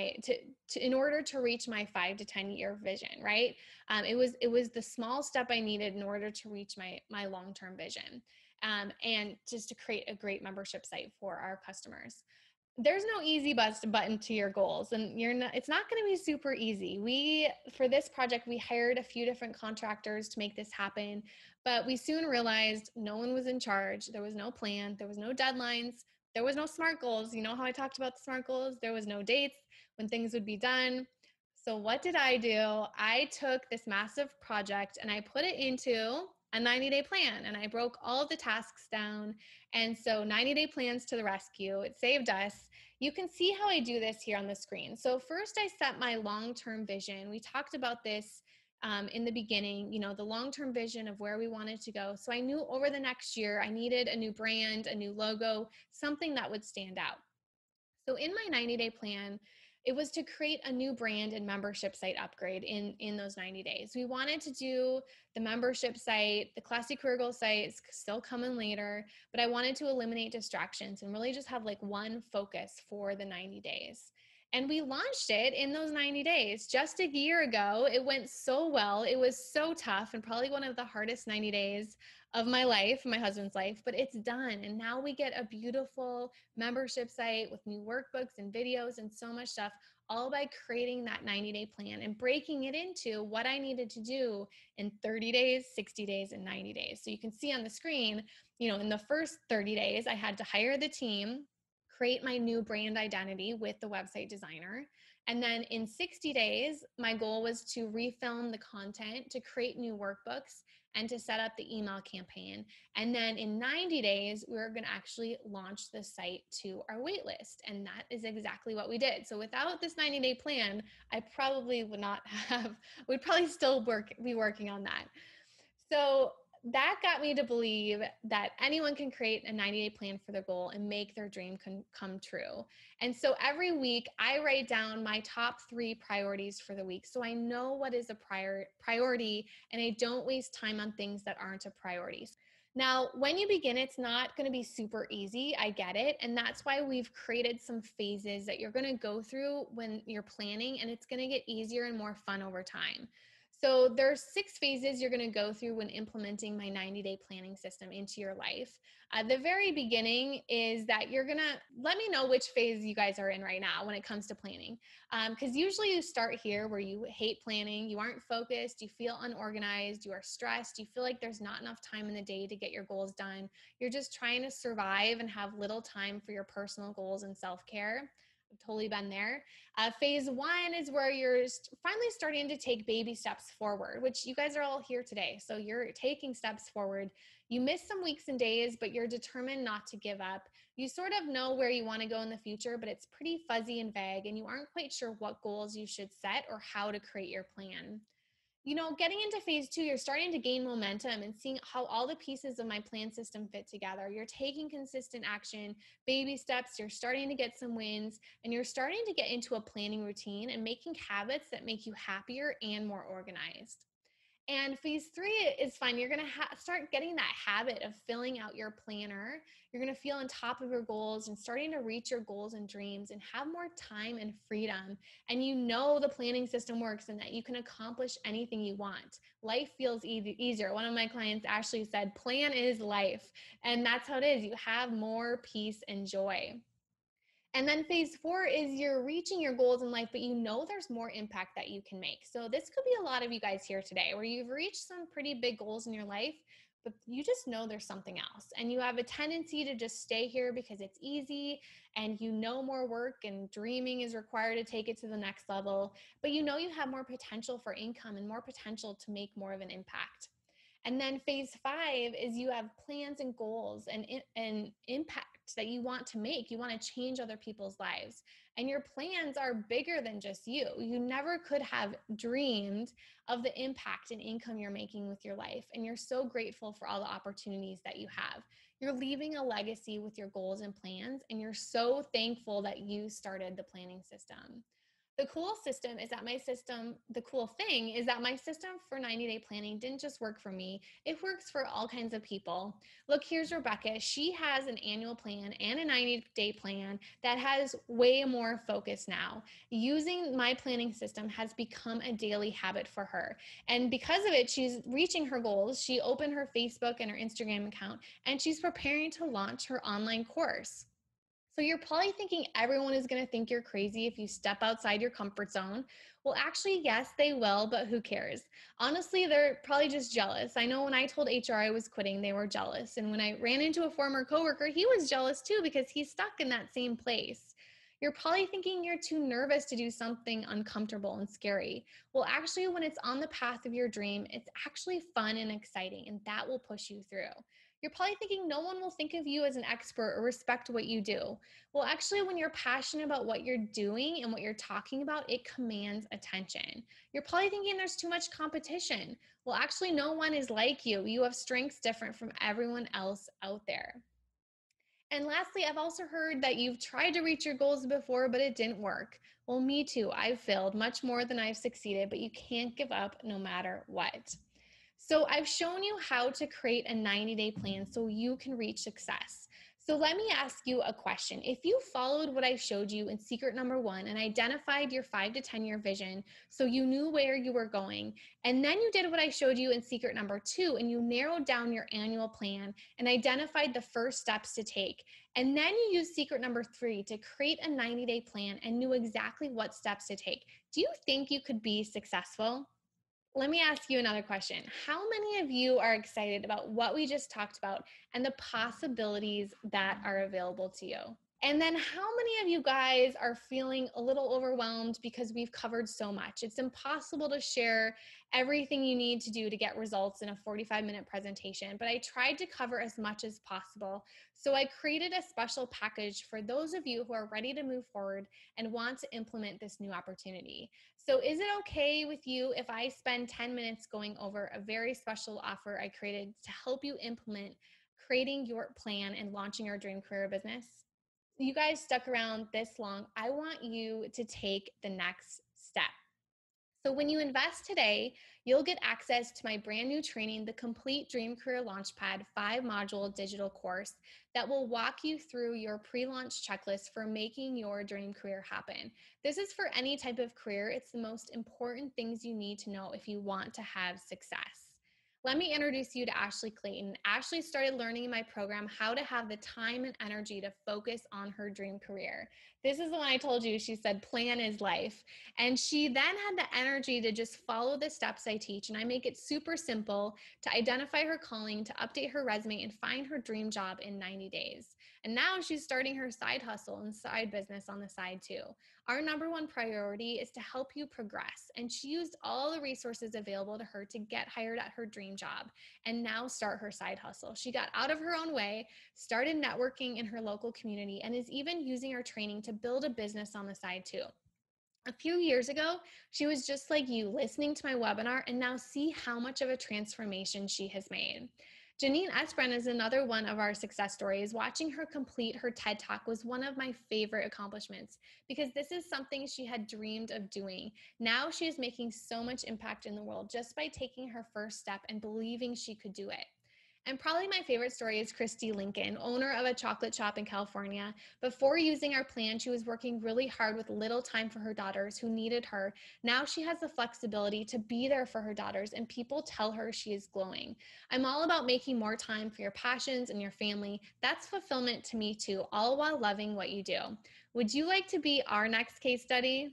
in order to reach my 5 to 10 year vision, right? It was the small step I needed in order to reach my long-term vision. And just to create a great membership site for our customers. There's no easy button to your goals, and it's not going to be super easy. For this project, we hired a few different contractors to make this happen, but we soon realized no one was in charge. There was no plan. There was no deadlines. There was no SMART goals. You know how I talked about the SMART goals? There was no dates when things would be done. So what did I do? I took this massive project and I put it into a 90-day plan, and I broke all of the tasks down. And so 90-day plans to the rescue. It saved us. You can see how I do this here on the screen. So first I set my long-term vision. We talked about this in the beginning, the long-term vision of where we wanted to go. So I knew over the next year, I needed a new brand, a new logo, something that would stand out. So in my 90-day plan, it was to create a new brand and membership site upgrade in those 90 days. We wanted to do the membership site, the Classy Career Goal site is still coming later, but I wanted to eliminate distractions and really just have like one focus for the 90 days. And we launched it in those 90 days. Just a year ago, it went so well. It was so tough and probably one of the hardest 90 days of my life, my husband's life, but it's done. And now we get a beautiful membership site with new workbooks and videos and so much stuff, all by creating that 90-day plan and breaking it into what I needed to do in 30 days, 60 days, and 90 days. So you can see on the screen, in the first 30 days, I had to hire the team, create my new brand identity with the website designer. And then in 60 days, my goal was to refilm the content, to create new workbooks, and to set up the email campaign. And then in 90 days, we're going to actually launch the site to our wait list. And that is exactly what we did. So without this 90-day plan, I probably would not have, we'd probably still be working on that. So that got me to believe that anyone can create a 90-day plan for their goal and make their dream come true. And so every week I write down my top 3 priorities for the week. So I know what is a priority and I don't waste time on things that aren't a priority. Now, when you begin, it's not going to be super easy. I get it. And that's why we've created some phases that you're going to go through when you're planning, and it's going to get easier and more fun over time. So there's 6 phases you're going to go through when implementing my 90-day planning system into your life. The very beginning is that you're going to let me know which phase you guys are in right now when it comes to planning. Because usually you start here where you hate planning, you aren't focused, you feel unorganized, you are stressed, you feel like there's not enough time in the day to get your goals done. You're just trying to survive and have little time for your personal goals and self-care. I've totally been there. Phase 1 is where you're finally starting to take baby steps forward, which you guys are all here today. So you're taking steps forward. You missed some weeks and days, but you're determined not to give up. You sort of know where you want to go in the future, but it's pretty fuzzy and vague, and you aren't quite sure what goals you should set or how to create your plan. Getting into phase 2, you're starting to gain momentum and seeing how all the pieces of my plan system fit together. You're taking consistent action, baby steps, you're starting to get some wins, and you're starting to get into a planning routine and making habits that make you happier and more organized. And phase 3 is fun. You're going to start getting that habit of filling out your planner. You're going to feel on top of your goals and starting to reach your goals and dreams and have more time and freedom. And the planning system works and that you can accomplish anything you want. Life feels easier. One of my clients, Ashley, said, plan is life. And that's how it is. You have more peace and joy. And then phase 4 is you're reaching your goals in life, but there's more impact that you can make. So this could be a lot of you guys here today where you've reached some pretty big goals in your life, but you just know there's something else. And you have a tendency to just stay here because it's easy and more work and dreaming is required to take it to the next level. But you have more potential for income and more potential to make more of an impact. And then phase 5 is you have plans and goals and impact that you want to make. You want to change other people's lives. And your plans are bigger than just you. You never could have dreamed of the impact and income you're making with your life. And you're so grateful for all the opportunities that you have. You're leaving a legacy with your goals and plans. And you're so thankful that you started the planning system. The cool thing is that my system for 90-day planning didn't just work for me. It works for all kinds of people. Look, here's Rebecca. She has an annual plan and a 90-day plan that has way more focus now. Using my planning system has become a daily habit for her. And because of it, she's reaching her goals. She opened her Facebook and her Instagram account, and she's preparing to launch her online course. So you're probably thinking everyone is going to think you're crazy if you step outside your comfort zone. Well, actually, yes, they will, but who cares? Honestly, they're probably just jealous. I know when I told HR I was quitting, they were jealous. And when I ran into a former coworker, he was jealous too because he's stuck in that same place. You're probably thinking you're too nervous to do something uncomfortable and scary. Well, actually, when it's on the path of your dream, it's actually fun and exciting, and that will push you through. You're probably thinking no one will think of you as an expert or respect what you do. Well, actually, when you're passionate about what you're doing and what you're talking about, it commands attention. You're probably thinking there's too much competition. Well, actually, no one is like you. You have strengths different from everyone else out there. And lastly, I've also heard that you've tried to reach your goals before, but it didn't work. Well, me too. I've failed much more than I've succeeded, but you can't give up no matter what. So I've shown you how to create a 90-day plan so you can reach success. So let me ask you a question. If you followed what I showed you in secret number 1 and identified your 5 to 10 year vision so you knew where you were going, and then you did what I showed you in secret number 2 and you narrowed down your annual plan and identified the first steps to take, and then you used secret number 3 to create a 90-day plan and knew exactly what steps to take, do you think you could be successful? Let me ask you another question. How many of you are excited about what we just talked about and the possibilities that are available to you? And then how many of you guys are feeling a little overwhelmed because we've covered so much? It's impossible to share everything you need to do to get results in a 45-minute presentation, but I tried to cover as much as possible. So I created a special package for those of you who are ready to move forward and want to implement this new opportunity. So is it okay with you if I spend 10 minutes going over a very special offer I created to help you implement creating your plan and launching your dream career business? You guys stuck around this long, I want you to take the next step. So when you invest today, you'll get access to my brand new training, the Complete Dream Career Launchpad 5-module digital course that will walk you through your pre-launch checklist for making your dream career happen. This is for any type of career. It's the most important things you need to know if you want to have success. Let me introduce you to Ashley Clayton. Ashley started learning in my program how to have the time and energy to focus on her dream career. This is the one I told you, she said, plan is life. And she then had the energy to just follow the steps I teach. And I make it super simple to identify her calling, to update her resume, and find her dream job in 90 days. And now she's starting her side hustle and side business on the side too. Our number one priority is to help you progress. And she used all the resources available to her to get hired at her dream job and now start her side hustle. She got out of her own way, started networking in her local community, and is even using our training to build a business on the side too. A few years ago, she was just like you, listening to my webinar, and now see how much of a transformation she has made. Janine Esbren is another one of our success stories. Watching her complete her TED Talk was one of my favorite accomplishments because this is something she had dreamed of doing. Now she is making so much impact in the world just by taking her first step and believing she could do it. And probably my favorite story is Christy Lincoln, owner of a chocolate shop in California. Before using our plan, she was working really hard with little time for her daughters who needed her. Now she has the flexibility to be there for her daughters, and people tell her she is glowing. I'm all about making more time for your passions and your family. That's fulfillment to me too, all while loving what you do. Would you like to be our next case study?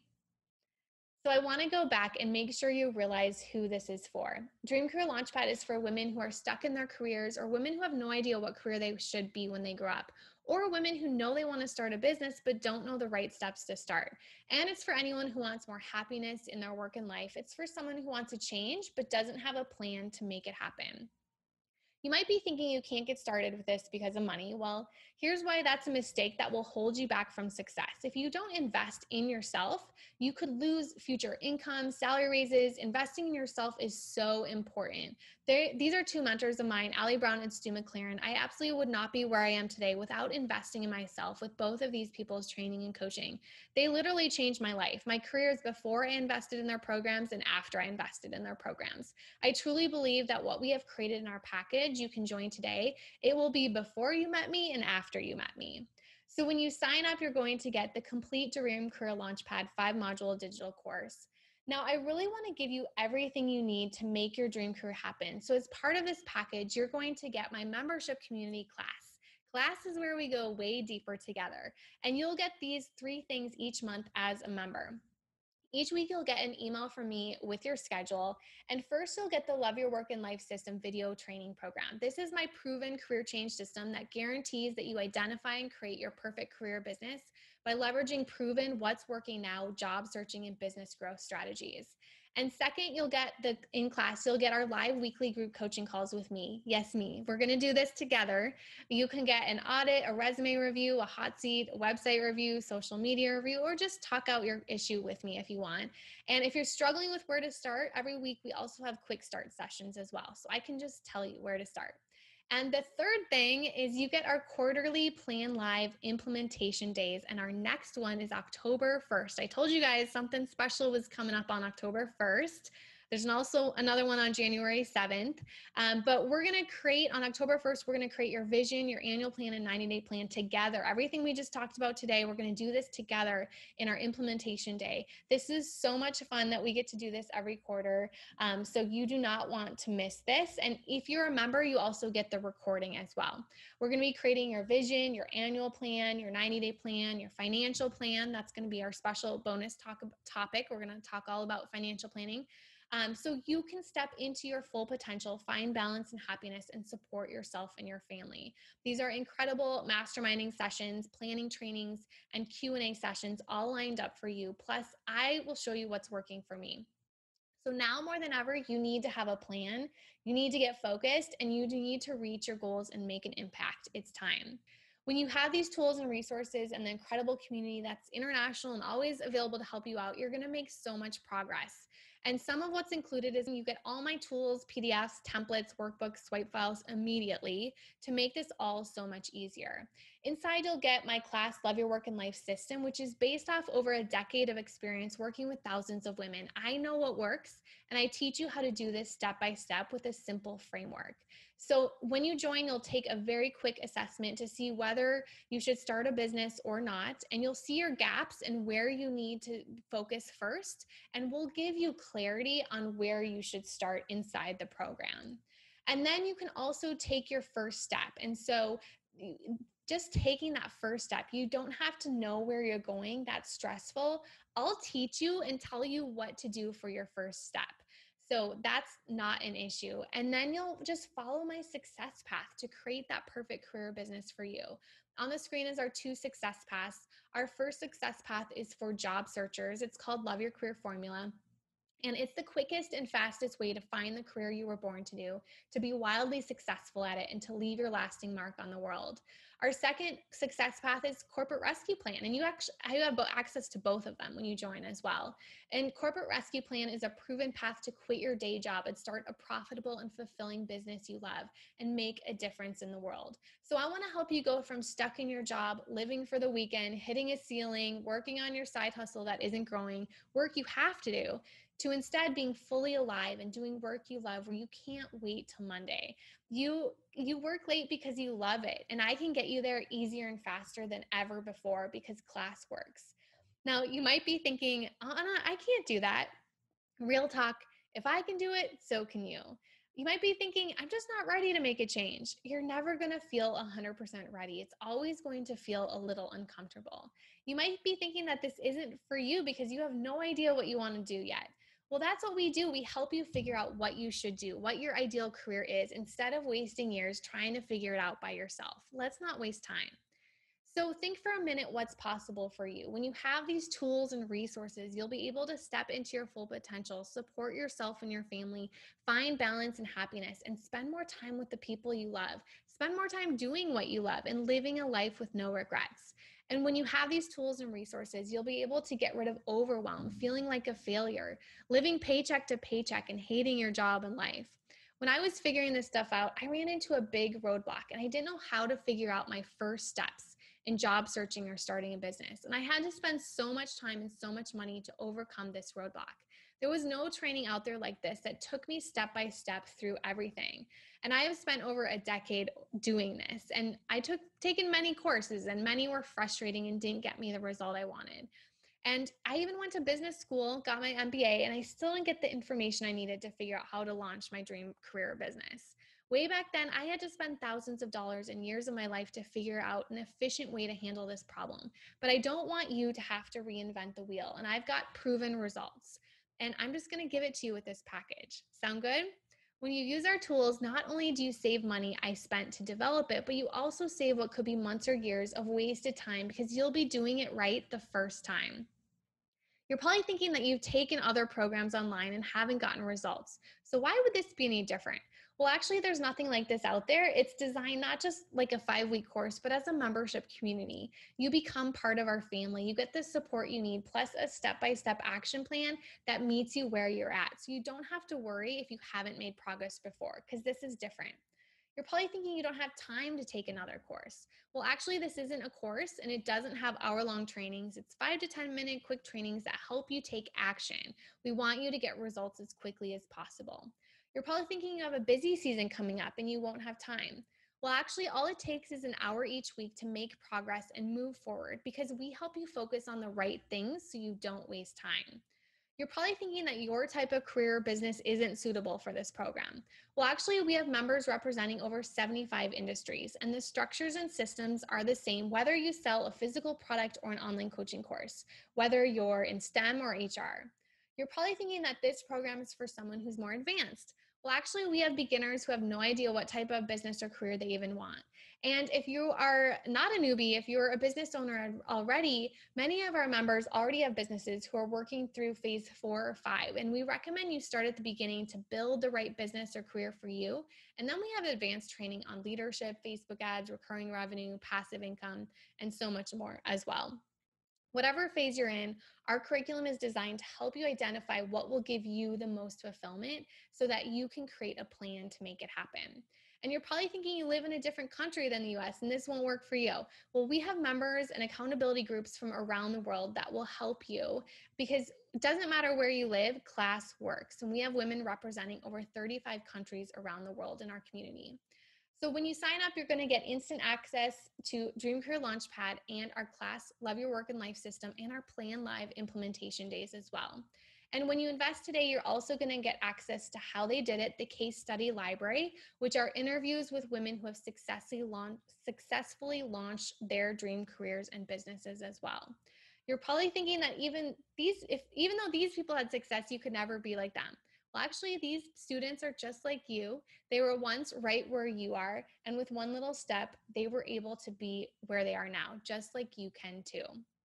So I want to go back and make sure you realize who this is for. Dream Career Launchpad is for women who are stuck in their careers, or women who have no idea what career they should be when they grow up, or women who know they want to start a business but don't know the right steps to start. And it's for anyone who wants more happiness in their work and life. It's for someone who wants to change but doesn't have a plan to make it happen. You might be thinking you can't get started with this because of money. Well, here's why that's a mistake that will hold you back from success. If you don't invest in yourself, you could lose future income, salary raises. Investing in yourself is so important. These are two mentors of mine, Allie Brown and Stu McLaren. I absolutely would not be where I am today without investing in myself with both of these people's training and coaching. They literally changed my life. My career is before I invested in their programs and after I invested in their programs. I truly believe that what we have created in our package you can join today, it will be before you met me and after you met me. So when you sign up, you're going to get the Complete Dream Career Launchpad 5-module digital course. Now, I really want to give you everything you need to make your dream career happen. So as part of this package, you're going to get my membership community class. Class is where we go way deeper together, and you'll get these 3 things each month as a member. Each week, you'll get an email from me with your schedule. And first, you'll get the Love Your Work and Life System video training program. This is my proven career change system that guarantees that you identify and create your perfect career business by leveraging proven what's working now, job searching, and business growth strategies. And second, you'll get you'll get our live weekly group coaching calls with me. Yes, me. We're going to do this together. You can get an audit, a resume review, a hot seat, a website review, social media review, or just talk out your issue with me if you want. And if you're struggling with where to start, every week we also have quick start sessions as well. So I can just tell you where to start. And the third thing is you get our quarterly Plan Live implementation days. And our next one is October 1st. I told you guys something special was coming up on October 1st. There's also another one on January 7th. But we're going to create on October 1st, we're going to create your vision, your annual plan, and 90-day plan together. Everything we just talked about today, we're going to do this together in our implementation day. This is so much fun that we get to do this every quarter. So you do not want to miss this. And if you're a member, you also get the recording as well. We're going to be creating your vision, your annual plan, your 90-day plan, your financial plan. That's going to be our special bonus topic. We're going to talk all about financial planning. So you can step into your full potential, find balance and happiness, and support yourself and your family. These are incredible masterminding sessions, planning trainings, and Q&A sessions all lined up for you. Plus, I will show you what's working for me. So now more than ever, you need to have a plan. You need to get focused, and you need to reach your goals and make an impact. It's time. When you have these tools and resources and the incredible community that's international and always available to help you out, you're going to make so much progress. And some of what's included is you get all my tools, PDFs, templates, workbooks, swipe files immediately to make this all so much easier. Inside, you'll get my class, Love Your Work and Life System, which is based off over a decade of experience working with thousands of women. I know what works, and I teach you how to do this step by step with a simple framework. So when you join, you'll take a very quick assessment to see whether you should start a business or not, and you'll see your gaps and where you need to focus first, and we'll give you clarity on where you should start inside the program. And then you can also take your first step. And so just taking that first step, you don't have to know where you're going. That's stressful. I'll teach you and tell you what to do for your first step. So that's not an issue. And then you'll just follow my success path to create that perfect career business for you. On the screen is our 2 success paths. Our first success path is for job searchers. It's called Love Your Career Formula. And it's the quickest and fastest way to find the career you were born to do, to be wildly successful at it, and to leave your lasting mark on the world. Our second success path is Corporate Rescue Plan, and you have access to both of them when you join as well. And Corporate Rescue Plan is a proven path to quit your day job and start a profitable and fulfilling business you love and make a difference in the world. So I want to help you go from stuck in your job, living for the weekend, hitting a ceiling, working on your side hustle that isn't growing, work you have to do, to instead being fully alive and doing work you love where you can't wait till Monday. You work late because you love it, and I can get you there easier and faster than ever before because class works. Now, you might be thinking, Anna, I can't do that. Real talk, if I can do it, so can you. You might be thinking, I'm just not ready to make a change. You're never going to feel 100% ready. It's always going to feel a little uncomfortable. You might be thinking that this isn't for you because you have no idea what you want to do yet. Well, that's what we do. We help you figure out what you should do, what your ideal career is, instead of wasting years trying to figure it out by yourself. Let's not waste time. So think for a minute what's possible for you. When you have these tools and resources, you'll be able to step into your full potential, support yourself and your family, find balance and happiness, and spend more time with the people you love. Spend more time doing what you love and living a life with no regrets. And when you have these tools and resources, you'll be able to get rid of overwhelm, feeling like a failure, living paycheck to paycheck, and hating your job and life. When I was figuring this stuff out, I ran into a big roadblock, and I didn't know how to figure out my first steps in job searching or starting a business. And I had to spend so much time and so much money to overcome this roadblock. There was no training out there like this that took me step by step through everything. And I have spent over a decade doing this. And I taken many courses, and many were frustrating and didn't get me the result I wanted. And I even went to business school, got my MBA, and I still didn't get the information I needed to figure out how to launch my dream career business. Way back then, I had to spend thousands of dollars and years of my life to figure out an efficient way to handle this problem. But I don't want you to have to reinvent the wheel. And I've got proven results. And I'm just going to give it to you with this package. Sound good? When you use our tools, not only do you save money I spent to develop it, but you also save what could be months or years of wasted time because you'll be doing it right the first time. You're probably thinking that you've taken other programs online and haven't gotten results. So why would this be any different? Well, actually, there's nothing like this out there. It's designed not just like a 5-week course, but as a membership community. You become part of our family. You get the support you need, plus a step-by-step action plan that meets you where you're at. So you don't have to worry if you haven't made progress before, because this is different. You're probably thinking you don't have time to take another course. Well, actually, this isn't a course and it doesn't have hour-long trainings. It's 5 to 10-minute quick trainings that help you take action. We want you to get results as quickly as possible. You're probably thinking you have a busy season coming up and you won't have time. Well, actually, all it takes is an hour each week to make progress and move forward because we help you focus on the right things so you don't waste time. You're probably thinking that your type of career or business isn't suitable for this program. Well, actually, we have members representing over 75 industries, and the structures and systems are the same whether you sell a physical product or an online coaching course, whether you're in STEM or HR. You're probably thinking that this program is for someone who's more advanced. Well, actually, we have beginners who have no idea what type of business or career they even want. And if you are not a newbie, if you're a business owner already, many of our members already have businesses who are working through phase 4 or 5. And we recommend you start at the beginning to build the right business or career for you. And then we have advanced training on leadership, Facebook ads, recurring revenue, passive income, and so much more as well. Whatever phase you're in, our curriculum is designed to help you identify what will give you the most fulfillment so that you can create a plan to make it happen. And you're probably thinking you live in a different country than the US and this won't work for you. Well, we have members and accountability groups from around the world that will help you because it doesn't matter where you live, class works. And we have women representing over 35 countries around the world in our community. So when you sign up, you're going to get instant access to Dream Career Launchpad and our class, Love Your Work and Life System, and our Plan Live implementation days as well. And when you invest today, you're also going to get access to How They Did It, the case study library, which are interviews with women who have successfully launched their dream careers and businesses as well. You're probably thinking that even though these people had success, you could never be like them. Well, actually, these students are just like you. They were once right where you are, and with one little step, they were able to be where they are now, just like you can too.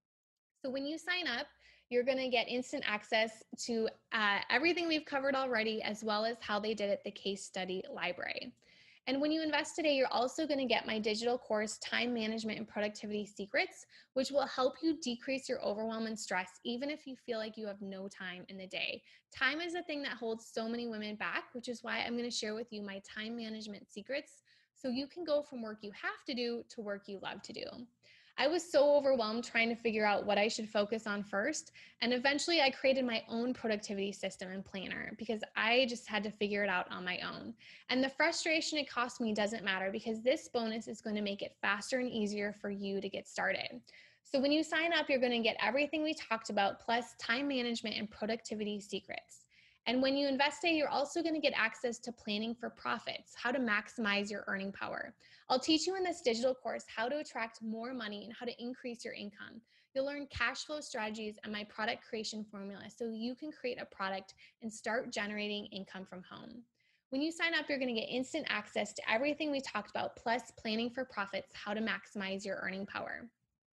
So when you sign up, you're going to get instant access to everything we've covered already, as well as How They Did It, the case study library. And when you invest today, you're also going to get my digital course, Time Management and Productivity Secrets, which will help you decrease your overwhelm and stress, even if you feel like you have no time in the day. Time is the thing that holds so many women back, which is why I'm going to share with you my time management secrets so you can go from work you have to do to work you love to do. I was so overwhelmed trying to figure out what I should focus on first. And eventually I created my own productivity system and planner because I just had to figure it out on my own. And the frustration it cost me doesn't matter because this bonus is going to make it faster and easier for you to get started. So when you sign up, you're going to get everything we talked about, plus time management and productivity secrets. And when you invest today, you're also going to get access to planning for profits, how to maximize your earning power. I'll teach you in this digital course how to attract more money and how to increase your income. You'll learn cash flow strategies and my product creation formula so you can create a product and start generating income from home. When you sign up, you're going to get instant access to everything we talked about, plus planning for profits, how to maximize your earning power.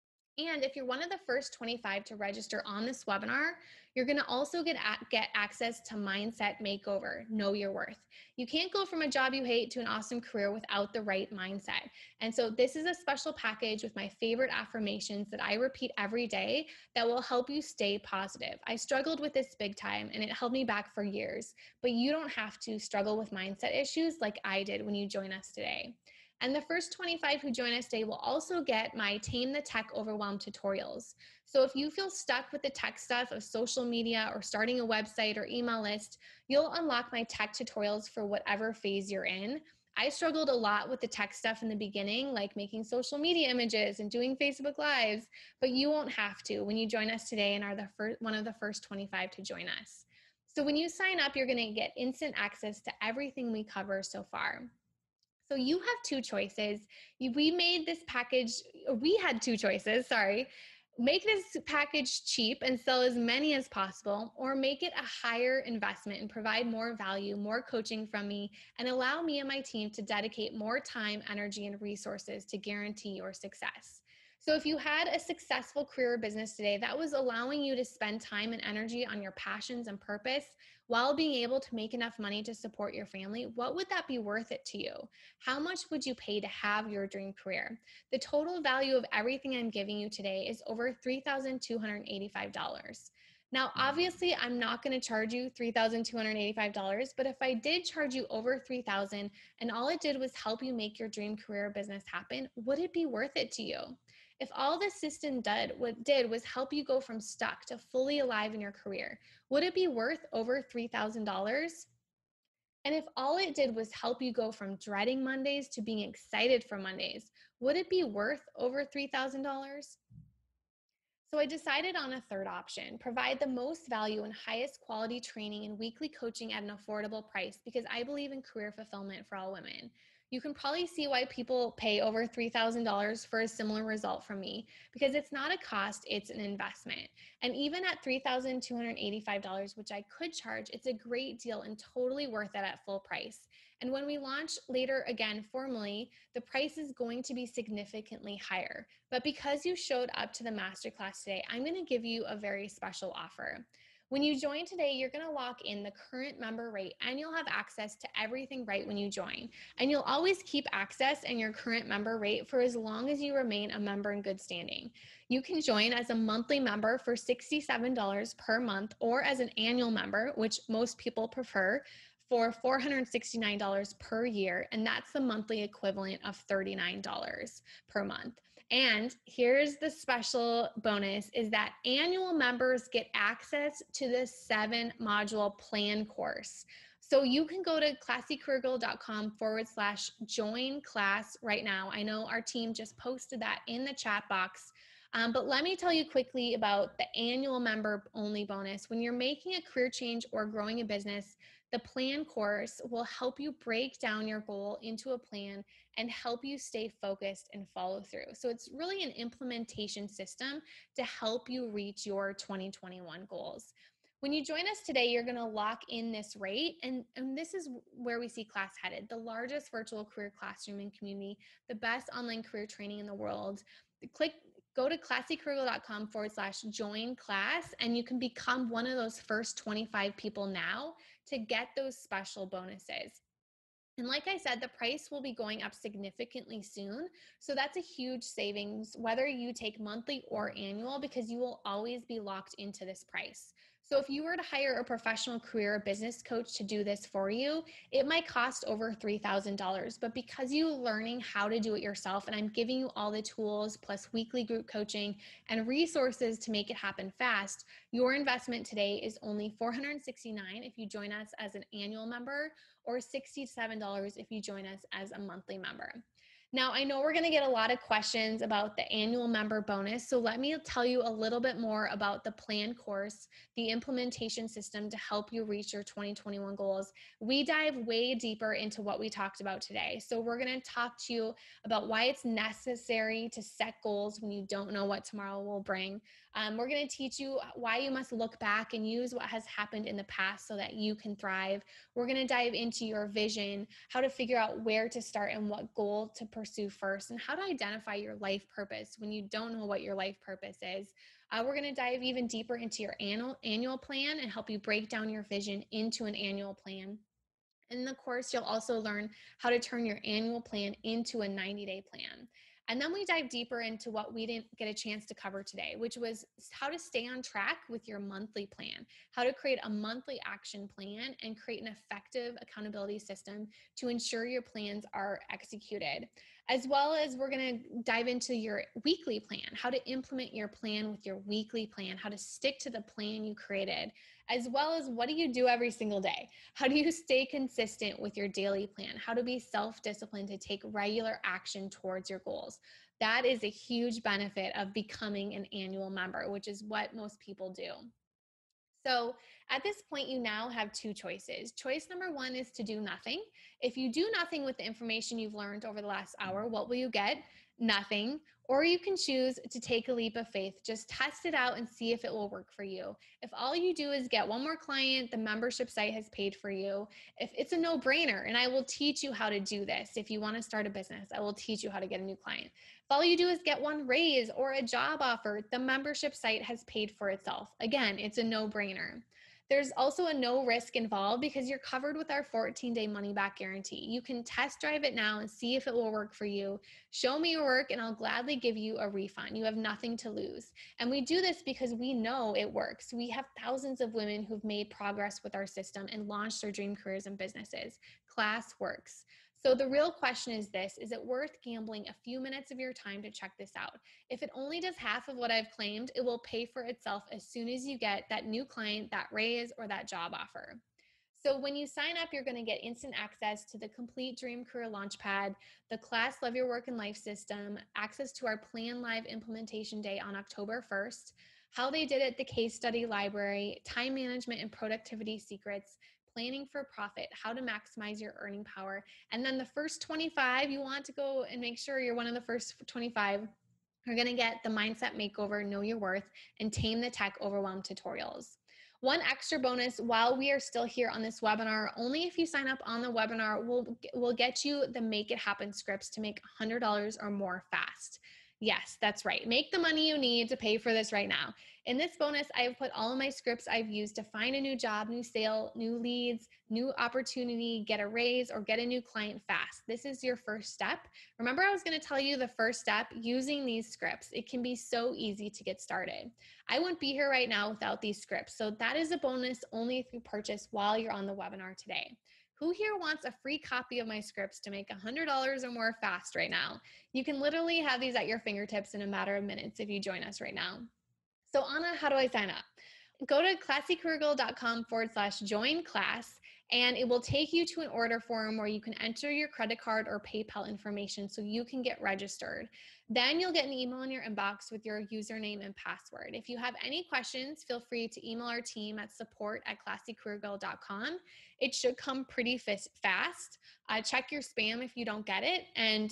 And if you're one of the first 25 to register on this webinar, you're going to also get access to Mindset Makeover, Know Your Worth. You can't go from a job you hate to an awesome career without the right mindset. And so this is a special package with my favorite affirmations that I repeat every day that will help you stay positive. I struggled with this big time and it held me back for years, but you don't have to struggle with mindset issues like I did when you join us today. And the first 25 who join us today will also get my Tame the Tech Overwhelm tutorials. So if you feel stuck with the tech stuff of social media or starting a website or email list, you'll unlock my tech tutorials for whatever phase you're in. I struggled a lot with the tech stuff in the beginning, like making social media images and doing Facebook Lives, but you won't have to when you join us today and are one of the first 25 to join us. So when you sign up, you're going to get instant access to everything we cover so far. So you have two choices. We made this package, we had two choices, sorry. Make this package cheap and sell as many as possible, or make it a higher investment and provide more value, more coaching from me, and allow me and my team to dedicate more time, energy, and resources to guarantee your success. So if you had a successful career or business today that was allowing you to spend time and energy on your passions and purpose while being able to make enough money to support your family, what would that be worth it to you? How much would you pay to have your dream career? The total value of everything I'm giving you today is over $3,285. Now, obviously, I'm not going to charge you $3,285, but if I did charge you over $3,000 and all it did was help you make your dream career business happen, would it be worth it to you? If all the system did was help you go from stuck to fully alive in your career, would it be worth over $3,000? And if all it did was help you go from dreading Mondays to being excited for Mondays, would it be worth over $3,000? So I decided on a third option: provide the most value and highest quality training and weekly coaching at an affordable price, because I believe in career fulfillment for all women. You can probably see why people pay over $3,000 for a similar result from me, because it's not a cost, it's an investment. And even at $3,285, which I could charge, it's a great deal and totally worth it at full price. And when we launch later again formally, the price is going to be significantly higher. But because you showed up to the masterclass today, I'm going to give you a very special offer. When you join today, you're going to lock in the current member rate and you'll have access to everything right when you join. And you'll always keep access and your current member rate for as long as you remain a member in good standing. You can join as a monthly member for $67 per month, or as an annual member, which most people prefer, for $469 per year. And that's the monthly equivalent of $39 per month. And here's the special bonus, is that annual members get access to the 7-module plan course. So you can go to classycareergirl.com/join class right now. I know our team just posted that in the chat box. But let me tell you quickly about the annual member only bonus. When you're making a career change or growing a business, the plan course will help you break down your goal into a plan and help you stay focused and follow through. So it's really an implementation system to help you reach your 2021 goals. When you join us today, you're going to lock in this rate, and this is where we see class headed: the largest virtual career classroom and community, the best online career training in the world. Go to classycareergirl.com/join class, and you can become one of those first 25 people now to get those special bonuses. And like I said, the price will be going up significantly soon. So that's a huge savings, whether you take monthly or annual, because you will always be locked into this price. So if you were to hire a professional career or business coach to do this for you, it might cost over $3,000. But because you're learning how to do it yourself, and I'm giving you all the tools plus weekly group coaching and resources to make it happen fast, your investment today is only $469 if you join us as an annual member, or $67 if you join us as a monthly member. Now, I know we're going to get a lot of questions about the annual member bonus, so let me tell you a little bit more about the plan course, the implementation system to help you reach your 2021 goals. We dive way deeper into what we talked about today. So we're going to talk to you about why it's necessary to set goals when you don't know what tomorrow will bring. We're going to teach you why you must look back and use what has happened in the past so that you can thrive. We're going to dive into your vision, how to figure out where to start and what goal to pursue first, and how to identify your life purpose when you don't know what your life purpose is. We're going to dive even deeper into your annual plan and help you break down your vision into an annual plan. In the course, you'll also learn how to turn your annual plan into a 90-day plan. And then we dive deeper into what we didn't get a chance to cover today, which was how to stay on track with your monthly plan, how to create a monthly action plan and create an effective accountability system to ensure your plans are executed. As well as we're going to dive into your weekly plan, how to implement your plan with your weekly plan, how to stick to the plan you created, as well as what do you do every single day? How do you stay consistent with your daily plan? How to be self-disciplined to take regular action towards your goals. That is a huge benefit of becoming an annual member, which is what most people do. So at this point, you now have two choices. Choice number one is to do nothing. If you do nothing with the information you've learned over the last hour, what will you get? Nothing. Or you can choose to take a leap of faith. Just test it out and see if it will work for you. If all you do is get one more client, the membership site has paid for you. If it's a no-brainer, and I will teach you how to do this. If you want to start a business, I will teach you how to get a new client. If all you do is get one raise or a job offer, the membership site has paid for itself. Again, it's a no-brainer. There's also a no risk involved because you're covered with our 14-day money back guarantee. You can test drive it now and see if it will work for you. Show me your work and I'll gladly give you a refund. You have nothing to lose. And we do this because we know it works. We have thousands of women who've made progress with our system and launched their dream careers and businesses. Class works. So the real question is this: is it worth gambling a few minutes of your time to check this out? If it only does half of what I've claimed, it will pay for itself as soon as you get that new client, that raise, or that job offer. So when you sign up, you're going to get instant access to the complete Dream Career Launchpad, the class Love Your Work and Life system, access to our Plan Live implementation day on October 1st, how they did it, the case study library, time management and productivity secrets, planning for profit, how to maximize your earning power. And then the first 25, you want to go and make sure you're one of the first 25. You're going to get the Mindset Makeover, Know Your Worth, and Tame the Tech Overwhelm tutorials. One extra bonus while we are still here on this webinar, only if you sign up on the webinar, we'll get you the Make It Happen scripts to make $100 or more fast. Yes, that's right. Make the money you need to pay for this right now. In this bonus, I have put all of my scripts I've used to find a new job, new sale, new leads, new opportunity, get a raise, or get a new client fast. This is your first step. Remember, I was going to tell you the first step, using these scripts. It can be so easy to get started. I wouldn't be here right now without these scripts. So that is a bonus only if you purchase while you're on the webinar today. Who here wants a free copy of my scripts to make $100 or more fast right now? You can literally have these at your fingertips in a matter of minutes if you join us right now. So Anna, how do I sign up? Go to classycareergirl.com/join class, and it will take you to an order form where you can enter your credit card or PayPal information so you can get registered. Then you'll get an email in your inbox with your username and password. If you have any questions, feel free to email our team at support@classycareergirl.com. It should come pretty fast. Check your spam if you don't get it. And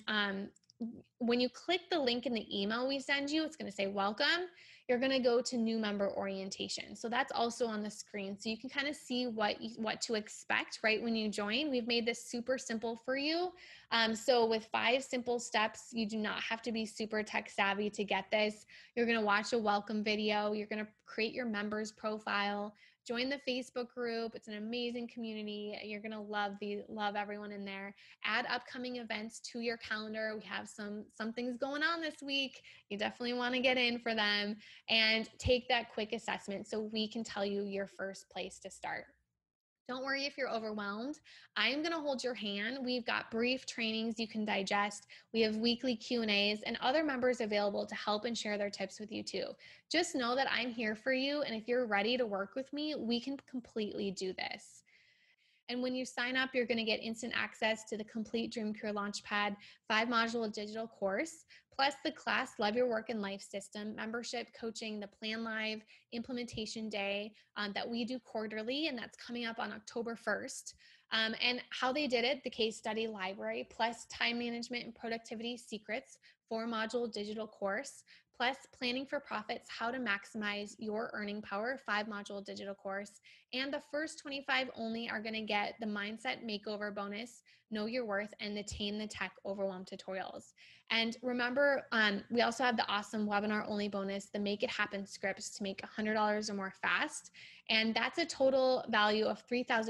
when you click the link in the email we send you, it's going to say welcome. You're going to go to new member orientation. So that's also on the screen. So you can kind of see what to expect right when you join. We've made this super simple for you. So with 5 simple steps, you do not have to be super tech savvy to get this. You're going to watch a welcome video. You're going to create your members profile. Join the Facebook group. It's an amazing community. You're going to love everyone in there. Add upcoming events to your calendar. We have some things going on this week. You definitely want to get in for them, and take that quick assessment so we can tell you your first place to start. Don't worry if you're overwhelmed. I am going to hold your hand. We've got brief trainings you can digest. We have weekly Q&As and other members available to help and share their tips with you too. Just know that I'm here for you, and if you're ready to work with me, we can completely do this. And when you sign up, you're going to get instant access to the complete Dream Career Launchpad 5-module digital course, plus the class Love Your Work and Life system, membership, coaching, the Plan Live implementation day that we do quarterly, and that's coming up on October 1st. And how they did it, the case study library, plus time management and productivity secrets, 4-module digital course, plus planning for profits, how to maximize your earning power, 5-module digital course. And the first 25 only are going to get the Mindset Makeover bonus, Know Your Worth, and the Tame the Tech Overwhelm tutorials. And remember, we also have the awesome webinar only bonus, the Make It Happen scripts to make $100 or more fast. And that's a total value of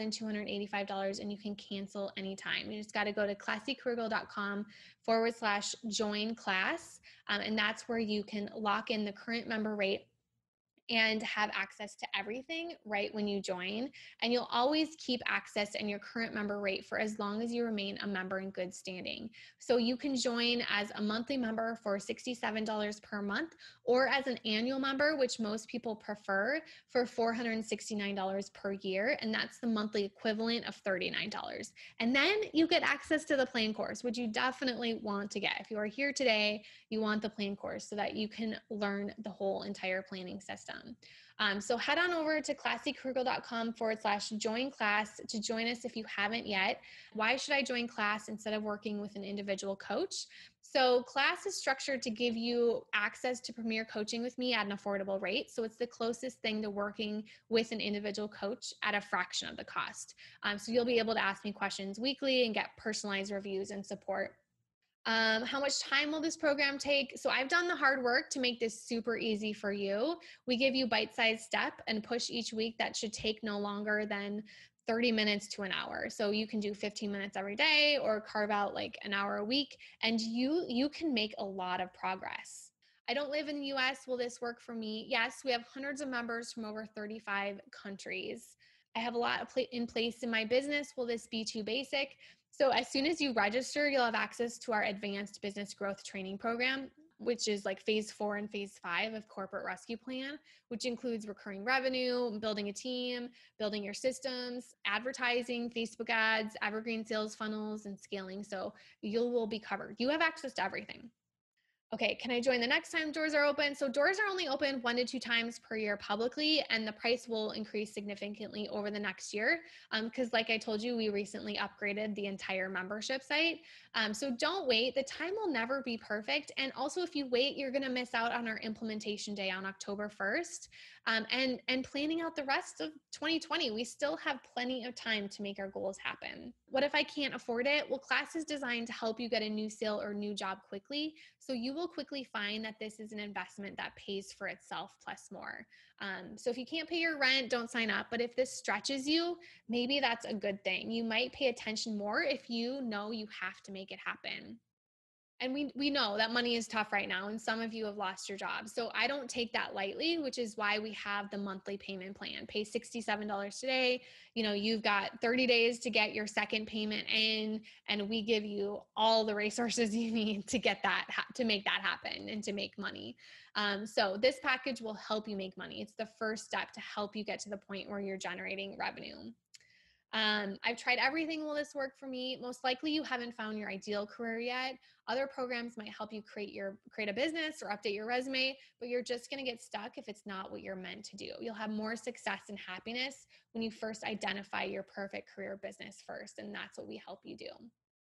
$3,285, and you can cancel anytime. You just got to go to classycareergirl.com/join class. And that's where you can lock in the current member rate and have access to everything right when you join. And you'll always keep access and your current member rate for as long as you remain a member in good standing. So you can join as a monthly member for $67 per month, or as an annual member, which most people prefer, for $469 per year. And that's the monthly equivalent of $39. And then you get access to the plan course, which you definitely want to get. If you are here today, you want the plan course so that you can learn the whole entire planning system. So head on over to classycareergirl.com/join class to join us if you haven't yet. Why should I join class instead of working with an individual coach? So class is structured to give you access to premier coaching with me at an affordable rate. So it's the closest thing to working with an individual coach at a fraction of the cost. So you'll be able to ask me questions weekly and get personalized reviews and support. How much time will this program take? So I've done the hard work to make this super easy for you. We give you bite-sized step and push each week that should take no longer than 30 minutes to an hour. So you can do 15 minutes every day or carve out like an hour a week, and you can make a lot of progress. I don't live in the US. Will this work for me? Yes, we have hundreds of members from over 35 countries. I have a lot in place in my business. Will this be too basic? So as soon as you register, you'll have access to our advanced business growth training program, which is like phase 4 and phase 5 of corporate rescue plan, which includes recurring revenue, building a team, building your systems, advertising, Facebook ads, evergreen sales funnels, and scaling. So you will be covered. You have access to everything. Okay, can I join the next time doors are open? So doors are only open 1 to 2 times per year publicly, and the price will increase significantly over the next year. Because like I told you, we recently upgraded the entire membership site. So don't wait. The time will never be perfect. And also if you wait, you're gonna miss out on our implementation day on October 1st. And planning out the rest of 2020. We still have plenty of time to make our goals happen. What if I can't afford it? Well, class is designed to help you get a new sale or new job quickly. So you will quickly find that this is an investment that pays for itself plus more. So if you can't pay your rent, don't sign up. But if this stretches you, maybe that's a good thing. You might pay attention more if you know you have to make it happen. And we know that money is tough right now, and some of you have lost your jobs. So I don't take that lightly, which is why we have the monthly payment plan. Pay $67 today. You've got 30 days to get your second payment in, and we give you all the resources you need to get that, to make that happen and to make money. So this package will help you make money. It's the first step to help you get to the point where you're generating revenue. I've tried everything. Will this work for me? Most likely you haven't found your ideal career yet. Other programs might help you create a business or update your resume, but you're just going to get stuck if it's not what you're meant to do. You'll have more success and happiness when you first identify your perfect career business first, and that's what we help you do.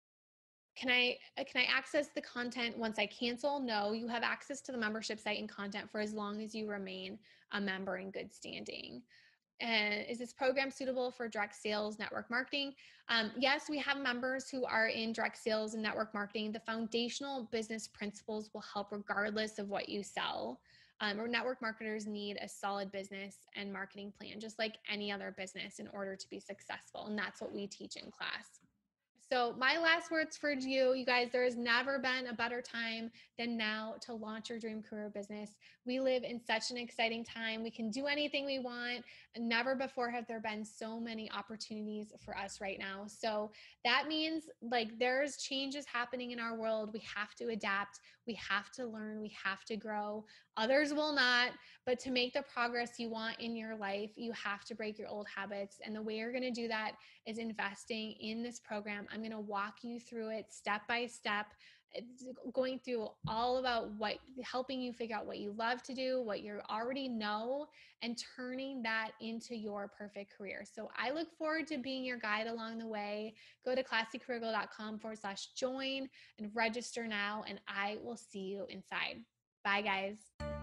Can I access the content once I cancel? No, you have access to the membership site and content for as long as you remain a member in good standing. And is this program suitable for direct sales, network marketing? Yes, we have members who are in direct sales and network marketing. The foundational business principles will help regardless of what you sell. Or network marketers need a solid business and marketing plan, just like any other business, in order to be successful. And that's what we teach in class. So my last words for you guys, there has never been a better time than now to launch your dream career business. We live in such an exciting time. We can do anything we want. Never before have there been so many opportunities for us right now. So that means like there's changes happening in our world. We have to adapt. We have to learn. We have to grow. Others will not. But to make the progress you want in your life, you have to break your old habits. And the way you're going to do that is investing in this program. I'm going to walk you through it step by step. It's going through all about helping you figure out what you love to do, what you already know, and turning that into your perfect career. So I look forward to being your guide along the way. Go to classycareergirl.com/join and register now, and I will see you inside. Bye, guys.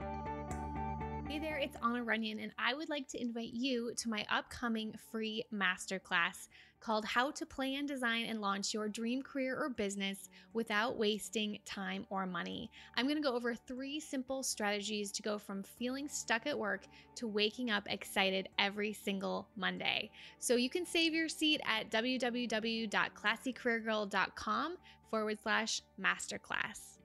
Hey there, it's Anna Runyon, and I would like to invite you to my upcoming free masterclass called How to Plan, Design, and Launch Your Dream Career or Business Without Wasting Time or Money. I'm going to go over 3 simple strategies to go from feeling stuck at work to waking up excited every single Monday. So you can save your seat at www.classycareergirl.com/masterclass.